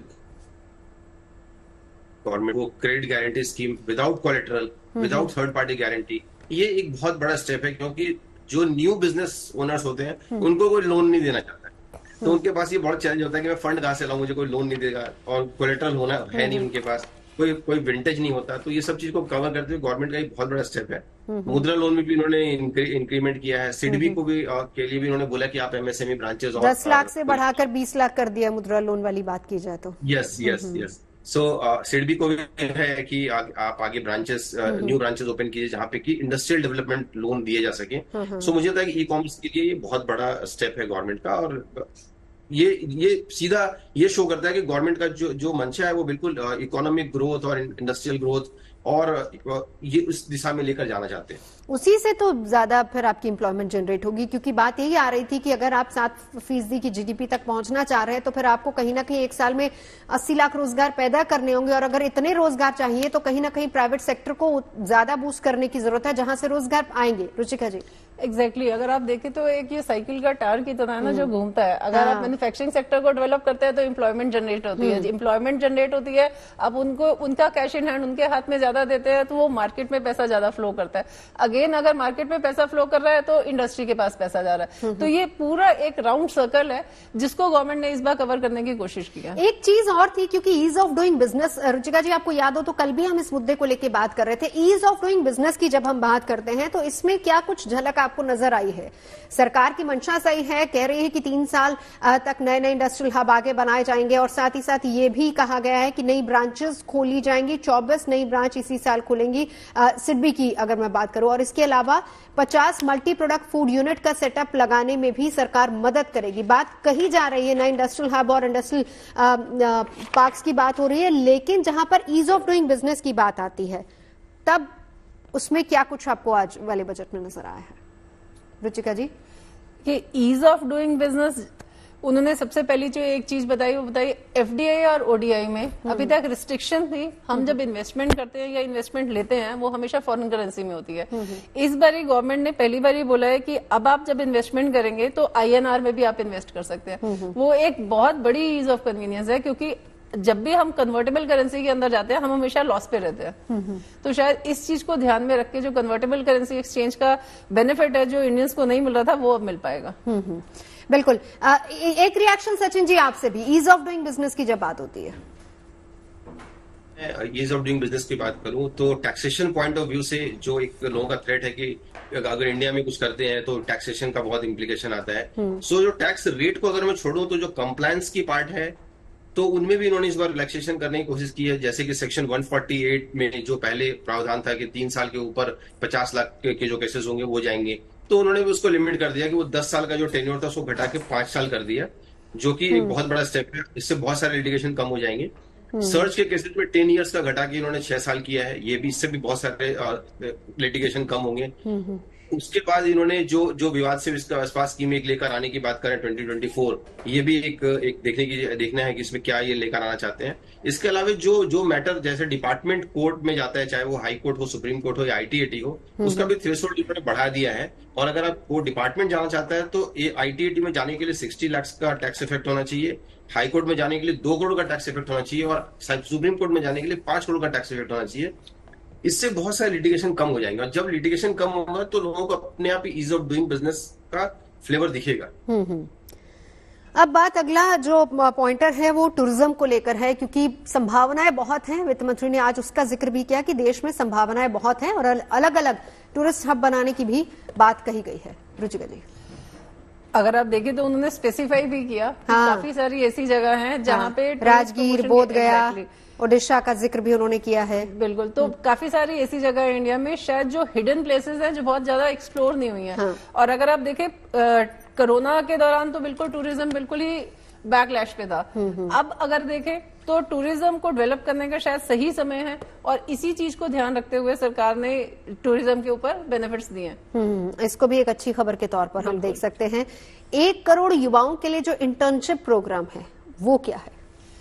S3: गवर्नमेंट वो credit guarantee scheme without collateral, without third party guarantee, ये एक बहुत बड़ा स्टेप है, क्योंकि जो न्यू बिजनेस ओनर्स होते हैं उनको कोई लोन नहीं देना चाहता है, तो उनके पास ये बहुत चैलेंज होता है कि मैं फंड कहां से लाऊं, मुझे कोई लोन नहीं देगा और कोलेटरल होना है नहीं उनके पास, कोई कोई विंटेज नहीं होता। तो ये सब चीज को कवर करते हुए गवर्नमेंट का एक बहुत बड़ा स्टेप है। मुद्रा लोन में भी इन्होंने इंक्रीमेंट किया है, सिडबी को भी के लिए भी इन्होंने बोला कि आप एमएसएमई ब्रांचेस
S1: दस लाख से बढ़ाकर बीस लाख कर दिया मुद्रा लोन वाली बात की जाए तो।
S3: Yes yes yes so SIDBI को भी है कि आ, आप आगे ब्रांचेस न्यू ब्रांचेस ओपन कीजिए जहां पे कि इंडस्ट्रियल डेवलपमेंट लोन दिए जा सके। सो so, मुझे लगता है कि ई कॉमर्स के लिए ये बहुत बड़ा स्टेप है गवर्नमेंट का, और ये ये सीधा ये शो करता है कि गवर्नमेंट का जो जो मंशा है वो बिल्कुल इकोनॉमिक ग्रोथ और इंडस्ट्रियल ग्रोथ और ये उस दिशा में लेकर जाना चाहते हैं।
S1: उसी से तो ज्यादा फिर आपकी एम्प्लॉयमेंट जनरेट होगी, क्योंकि बात यही आ रही थी कि अगर आप सात फीसदी की जीडीपी तक पहुंचना चाह रहे हैं तो फिर आपको कहीं ना कहीं एक साल में अस्सी लाख रोजगार पैदा करने होंगे, और अगर इतने रोजगार चाहिए तो कहीं ना कहीं प्राइवेट सेक्टर को ज्यादा बूस्ट करने की जरूरत है जहां से रोजगार आएंगे। Ruchika ji,
S5: exactly exactly. अगर आप देखें तो एक ये साइकिल का टायर की तरह है ना जो घूमता है। अगर आप मैन्युफैक्चरिंग सेक्टर को डेवलप करते हैं तो एम्प्लॉयमेंट जनरेट होती है, एम्प्लॉयमेंट जनरेट होती है, अब उनको उनका कैश इन हैंड उनके हाथ में ज्यादा देते हैं तो वो मार्केट में पैसा ज्यादा फ्लो करता है। अगेन अगर मार्केट में पैसा फ्लो कर रहा है तो इंडस्ट्री के पास पैसा जा रहा है। तो ये पूरा एक राउंड सर्कल है जिसको गवर्नमेंट ने इस बार कवर करने की कोशिश की है।
S1: एक चीज और थी, क्योंकि ease of doing business, Ruchika ji आपको याद हो तो कल भी हम इस मुद्दे को लेकर बात कर रहे थे। ईज ऑफ डूइंग बिजनेस की जब हम बात करते हैं तो इसमें क्या कुछ झलक आपको नजर आई है? सरकार की मंशा सही है, कह रही है कि तीन साल तक नए नए इंडस्ट्रियल हब आगे बनाए जाएंगे, और साथ ही साथ ये भी कहा गया है कि नई ब्रांचेस खोली जाएंगी, चौबीस नई ब्रांच इसी साल खुलेंगी सिडबी की अगर मैं बात करूं, और इसके अलावा पचास मल्टी प्रोडक्ट फूड यूनिट का सेटअप लगाने में भी सरकार मदद करेगी। बात कही जा रही है नए इंडस्ट्रियल हब और इंडस्ट्रियल पार्क्स की बात हो रही है, लेकिन जहां पर ईज ऑफ डूइंग बिजनेस की बात आती है तब उसमें क्या कुछ आपको आज वाले बजट में नजर आया है? रुचिका जी,
S5: कि ईज ऑफ डूइंग बिजनेस उन्होंने सबसे पहली जो एक चीज बताई वो बताई एफडीआई और ओडीआई में अभी तक रिस्ट्रिक्शन थी। हम जब इन्वेस्टमेंट करते हैं या इन्वेस्टमेंट लेते हैं वो हमेशा फॉरेन करेंसी में होती है। इस बार गवर्नमेंट ने पहली बार ही बोला है कि अब आप जब इन्वेस्टमेंट करेंगे तो आईएनआर में भी आप इन्वेस्ट कर सकते हैं। वो एक बहुत बड़ी ईज ऑफ कन्वीनियंस है, क्योंकि जब भी हम कन्वर्टेबल करेंसी के अंदर जाते हैं हम हमेशा लॉस पे रहते हैं। तो शायद इस चीज को ध्यान में रख के जो कन्वर्टेबल करेंसी एक्सचेंज का बेनिफिट है जो इंडियंस को नहीं मिल रहा था वो अब मिल पाएगा।
S1: बिल्कुल। आ, एक रिएक्शन सचिन जी आपसे भी, ईज ऑफ डूइंग बिजनेस की जब बात होती है,
S3: ईज ऑफ डूइंग बिजनेस की बात करूं तो टैक्सेशन पॉइंट ऑफ व्यू से जो एक लोगों का थ्रेट है कि अगर इंडिया में कुछ करते हैं तो टैक्सेशन का बहुत इंप्लीकेशन आता है। सो so, जो टैक्स रेट को अगर मैं छोड़ूं तो जो कंप्लायंस की पार्ट है तो उनमें भी इन्होंने इस बार रिलैक्सेशन करने की कोशिश की है। जैसे कि सेक्शन एक सौ अड़तालीस में जो पहले प्रावधान था कि तीन साल के ऊपर पचास लाख के जो केसेस होंगे वो जाएंगे, तो उन्होंने भी उसको लिमिट कर दिया कि वो दस साल का जो टेन्योर था उसको घटा के पांच साल कर दिया, जो कि एक बहुत बड़ा स्टेप है। इससे बहुत सारे लिटिगेशन कम हो जाएंगे। सर्च के केसेस में टेन इयर्स का घटा के इन्होंने छह साल किया है, ये भी इससे भी बहुत सारे लिटिगेशन कम होंगे। उसके बाद इन्होंने जो जो विवाद से विश्वास स्कीम एक लेकर आने की बात करें ट्वेंटी ट्वेंटी फोर, ये भी एक एक देखने की देखना है कि इसमें क्या ये लेकर आना चाहते हैं। इसके अलावा जो जो मैटर जैसे डिपार्टमेंट कोर्ट में जाता है, चाहे वो हाई कोर्ट हो, सुप्रीम कोर्ट हो या आईटीएटी हो, उसका भी थ्रेशोल्ड इन्होंने बढ़ा दिया है। और अगर आप वो डिपार्टमेंट जाना चाहता है तो ये आईटीएटी में जाने के लिए सिक्सटी लाख का टैक्स इफेक्ट होना चाहिए, हाई कोर्ट में जाने के लिए दो करोड़ का टैक्स इफेक्ट होना चाहिए, और सुप्रीम कोर्ट में जाने के लिए पांच करोड़ का टैक्स इफेक्ट होना चाहिए। इससे बहुत सारे लिटिगेशन कम हो जाएंगे, और जब लिटिगेशन कम होगा तो लोगों को अपने आप ही ईज ऑफ डूइंग बिजनेस का फ्लेवर दिखेगा।
S1: अब बात अगला जो पॉइंटर है वो टूरिज्म को लेकर है, क्योंकि संभावनाएं बहुत हैं। वित्त मंत्री ने आज उसका जिक्र भी किया कि देश में संभावनाएं बहुत हैं और अलग अलग टूरिस्ट हब बनाने की भी बात कही गई है। रुचिका जी,
S5: अगर आप देखें तो उन्होंने स्पेसिफाई भी किया कि हाँ। काफी सारी ऐसी जगह हैं जहां हाँ। पे
S1: राजगीर, बोध गया, ओडिशा का जिक्र भी उन्होंने किया है।
S5: बिल्कुल, तो काफी सारी ऐसी जगह है इंडिया में शायद जो हिडन प्लेसेस हैं जो बहुत ज्यादा एक्सप्लोर नहीं हुई हैं। हाँ। और अगर आप देखें कोरोना के दौरान तो बिल्कुल टूरिज्म बिल्कुल ही बैकलैश पे था। अब अगर देखें तो टूरिज्म को डेवलप करने का शायद सही समय है, और इसी चीज को ध्यान रखते हुए सरकार ने टूरिज्म के ऊपर बेनिफिट्स दिए हैं।
S1: इसको भी एक अच्छी खबर के तौर पर हम देख सकते हैं। एक करोड़ युवाओं के लिए जो इंटर्नशिप प्रोग्राम है वो क्या है?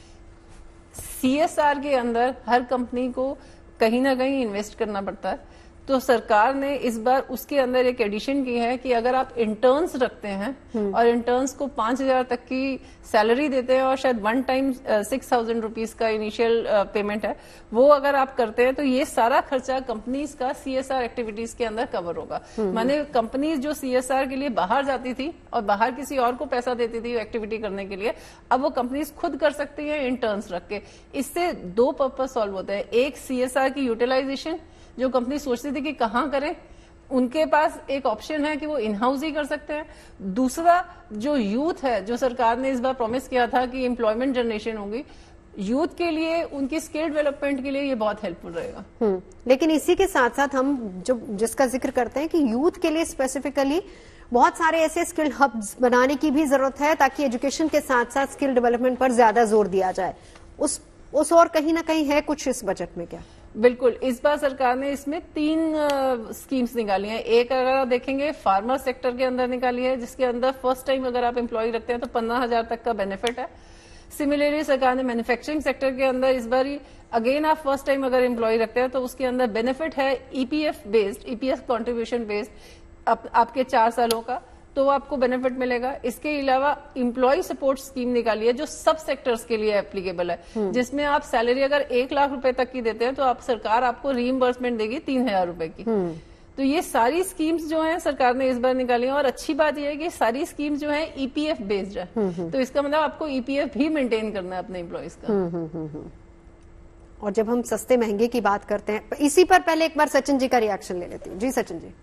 S5: सीएसआर के अंदर हर कंपनी को कहीं ना कहीं इन्वेस्ट करना पड़ता है, तो सरकार ने इस बार उसके अंदर एक एडिशन की है कि अगर आप इंटर्न्स रखते हैं और इंटर्न्स को पांच हजार तक की सैलरी देते हैं और शायद one time six thousand rupees का इनिशियल पेमेंट है, वो अगर आप करते हैं तो ये सारा खर्चा कंपनीज का सीएसआर एक्टिविटीज के अंदर कवर होगा। माने कंपनीज जो सीएसआर के लिए बाहर जाती थी और बाहर किसी और को पैसा देती थी एक्टिविटी करने के लिए, अब वो कंपनीज खुद कर सकती है इंटर्न्स रख के। इससे दो पर्पज सॉल्व होते हैं। एक, सीएसआर की यूटिलाइजेशन, जो कंपनी सोचती थी कि कहां करें, उनके पास एक ऑप्शन है कि वो इन हाउस ही कर सकते हैं। दूसरा, जो यूथ है, जो सरकार ने इस बार प्रॉमिस किया था कि एम्प्लॉयमेंट जनरेशन होगी, यूथ के लिए, उनकी स्किल डेवलपमेंट के लिए ये बहुत हेल्पफुल रहेगा।
S1: हम्म, लेकिन इसी के साथ साथ हम जो जिसका जिक्र करते हैं कि यूथ के लिए स्पेसिफिकली बहुत सारे ऐसे स्किल हब्स बनाने की भी जरूरत है ताकि एजुकेशन के साथ साथ स्किल डेवलपमेंट पर ज्यादा जोर दिया जाए। उस उस और कहीं ना कहीं है कुछ इस बजट में क्या?
S5: बिल्कुल, इस बार सरकार ने इसमें तीन स्कीम्स निकाली हैं। एक अगर आप देखेंगे फार्मर सेक्टर के अंदर निकाली है, जिसके अंदर फर्स्ट टाइम अगर आप एम्प्लॉय रखते हैं तो पंद्रह हजार तक का बेनिफिट है। सिमिलरली सरकार ने मैन्युफैक्चरिंग सेक्टर के अंदर इस बार अगेन आप फर्स्ट टाइम अगर एम्प्लॉय रखते हैं तो उसके अंदर बेनिफिट है EPF based, EPF contribution based, आप, आपके चार सालों का, तो आपको बेनिफिट मिलेगा। इसके अलावा एम्प्लॉय सपोर्ट स्कीम निकाली है जो सब सेक्टर्स के लिए एप्लीकेबल है, जिसमें आप सैलरी अगर एक लाख रुपए तक की देते हैं तो आप सरकार आपको रीइंबर्समेंट देगी तीन हजार रुपए की। तो ये सारी स्कीम्स जो हैं सरकार ने इस बार निकाली हैं, और अच्छी बात यह है कि सारी स्कीम्स जो हैं ईपीएफ बेस्ड है, तो इसका मतलब आपको ईपीएफ भी मेंटेन करना है अपने एम्प्लॉयज का।
S1: और जब हम सस्ते महंगे की बात करते हैं, इसी पर पहले एक बार सचिन जी का रिएक्शन ले लेती हूँ। जी सचिन जी।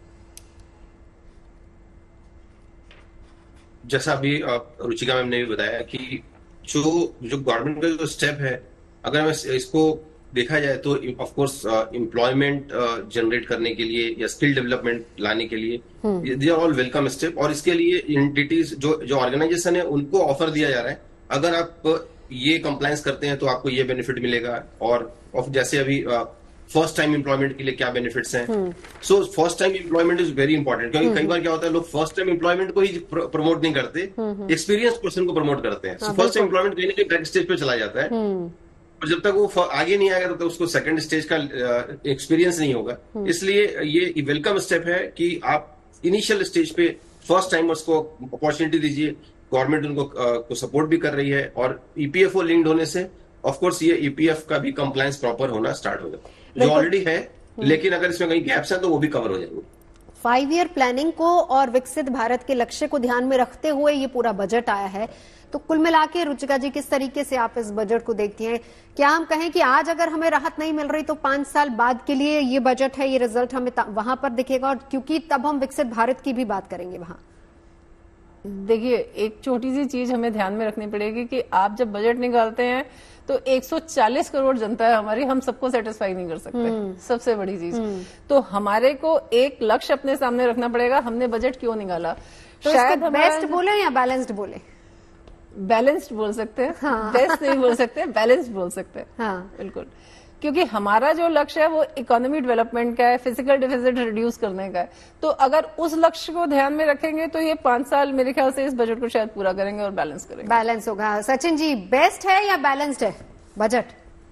S3: जैसा अभी रुचिका मैम ने भी बताया कि जो जो गवर्नमेंट का जो स्टेप है, अगर मैं इसको देखा जाए तो ऑफ कोर्स एम्प्लॉयमेंट जनरेट करने के लिए या स्किल डेवलपमेंट लाने के लिए they are all welcome step, और इसके लिए एंटिटीज जो जो ऑर्गेनाइजेशन है उनको ऑफर दिया जा रहा है, अगर आप ये कंप्लायंस करते हैं तो आपको ये बेनिफिट मिलेगा। और जैसे अभी फर्स्ट टाइम एम्प्लॉयमेंट के लिए क्या बेनिफिट्स हैं, so first time employment is very important, क्योंकि कई बार क्या होता है लोग फर्स्ट टाइम एम्प्लॉयमेंट को ही प्रमोट नहीं करते, एक्सपीरियंस पर्सन को प्रमोट करते हैं। सो फर्स्ट टाइम एम्प्लॉयमेंट कहीं ना कहीं बैक स्टेज पे चला जाता है, और जब तक वो आगे नहीं आएगा तब तक उसको सेकंड स्टेज का एक्सपीरियंस नहीं होगा। इसलिए ये वेलकम स्टेप है कि आप इनिशियल स्टेज पे फर्स्ट टाइमर्स को अपॉर्चुनिटी दीजिए, गवर्नमेंट उनको को सपोर्ट भी कर रही है, और ईपीएफओ लिंक्ड होने से ऑफ कोर्स ये ईपीएफ का भी कंप्लायंस प्रॉपर होना स्टार्ट हो जाएगा, जो ऑलरेडी है, लेकिन अगर इसमें कहीं गैप्स हैं तो वो भी कवर हो जाएंगे।
S1: फाइव ईयर प्लानिंग को और विकसित भारत के लक्ष्य को ध्यान में रखते हुए ये पूरा बजट आया है, तो कुल मिला के रुचिका जी किस तरीके से आप इस बजट को देखती हैं? क्या हम कहें कि आज अगर हमें राहत नहीं मिल रही तो पांच साल बाद के लिए ये बजट है, ये रिजल्ट हमें वहां पर दिखेगा, और क्योंकि तब हम विकसित भारत की भी बात करेंगे वहां।
S5: देखिए, एक छोटी सी चीज हमें ध्यान में रखनी पड़ेगी कि आप जब बजट निकालते हैं तो एक सौ चालीस करोड़ जनता है हमारी, हम सबको सेटिस्फाई नहीं कर सकते, सबसे बड़ी चीज। तो हमारे को एक लक्ष्य अपने सामने रखना पड़ेगा, हमने बजट क्यों निकाला।
S1: तो शायद बेस्ट बोले या बैलेंस्ड बोले?
S5: बैलेंस्ड बोल सकते हैं, हाँ। बेस्ट नहीं बोल सकते, बैलेंस्ड बोल सकते हैं, हाँ बिल्कुल, क्योंकि हमारा जो लक्ष्य है वो इकोनॉमी डेवलपमेंट का है, फिजिकल डिफिसिट रिड्यूस करने का है। तो अगर उस लक्ष्य को ध्यान में रखेंगे तो ये पांच साल मेरे ख्याल से इस बजट को शायद पूरा करेंगे और बैलेंस करेंगे।
S1: बैलेंस होगा। सचिन जी, बेस्ट है या बैलेंस्ड है budget?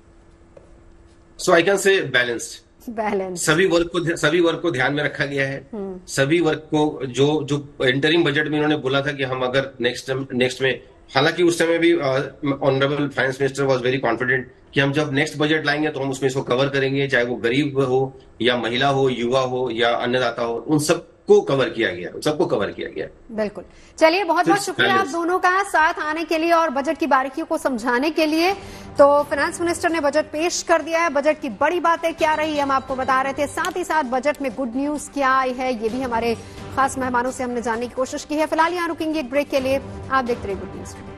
S3: So I can say balanced.
S1: Balance,
S3: सभी वर्ग को सभी वर्ग को ध्यान में रखा गया है, सभी वर्ग को जो जो इंटरिम बजट में इन्होंने बोला था कि हम अगर नेक्स्ट नेक्स्ट में, हालांकि उस समय भी honourable finance minister was very confident कि हम जब नेक्स्ट बजट लाएंगे तो हम उसमें इसको कवर करेंगे, चाहे वो गरीब हो या महिला हो, युवा हो या अन्नदाता हो, उन सबको कवर किया गया, सबको कवर किया गया।
S1: बिल्कुल। चलिए, बहुत बहुत शुक्रिया आप दोनों का साथ आने के लिए और बजट की बारीकियों को समझाने के लिए। तो फाइनेंस मिनिस्टर ने बजट पेश कर दिया है, बजट की बड़ी बातें क्या रही हम आपको बता रहे थे, साथ ही साथ बजट में गुड न्यूज क्या आई है ये भी हमारे खास मेहमानों से हमने जानने की कोशिश की है। फिलहाल यहाँ रुकेंगे एक ब्रेक के लिए, आप देखते रहिए गुड न्यूज।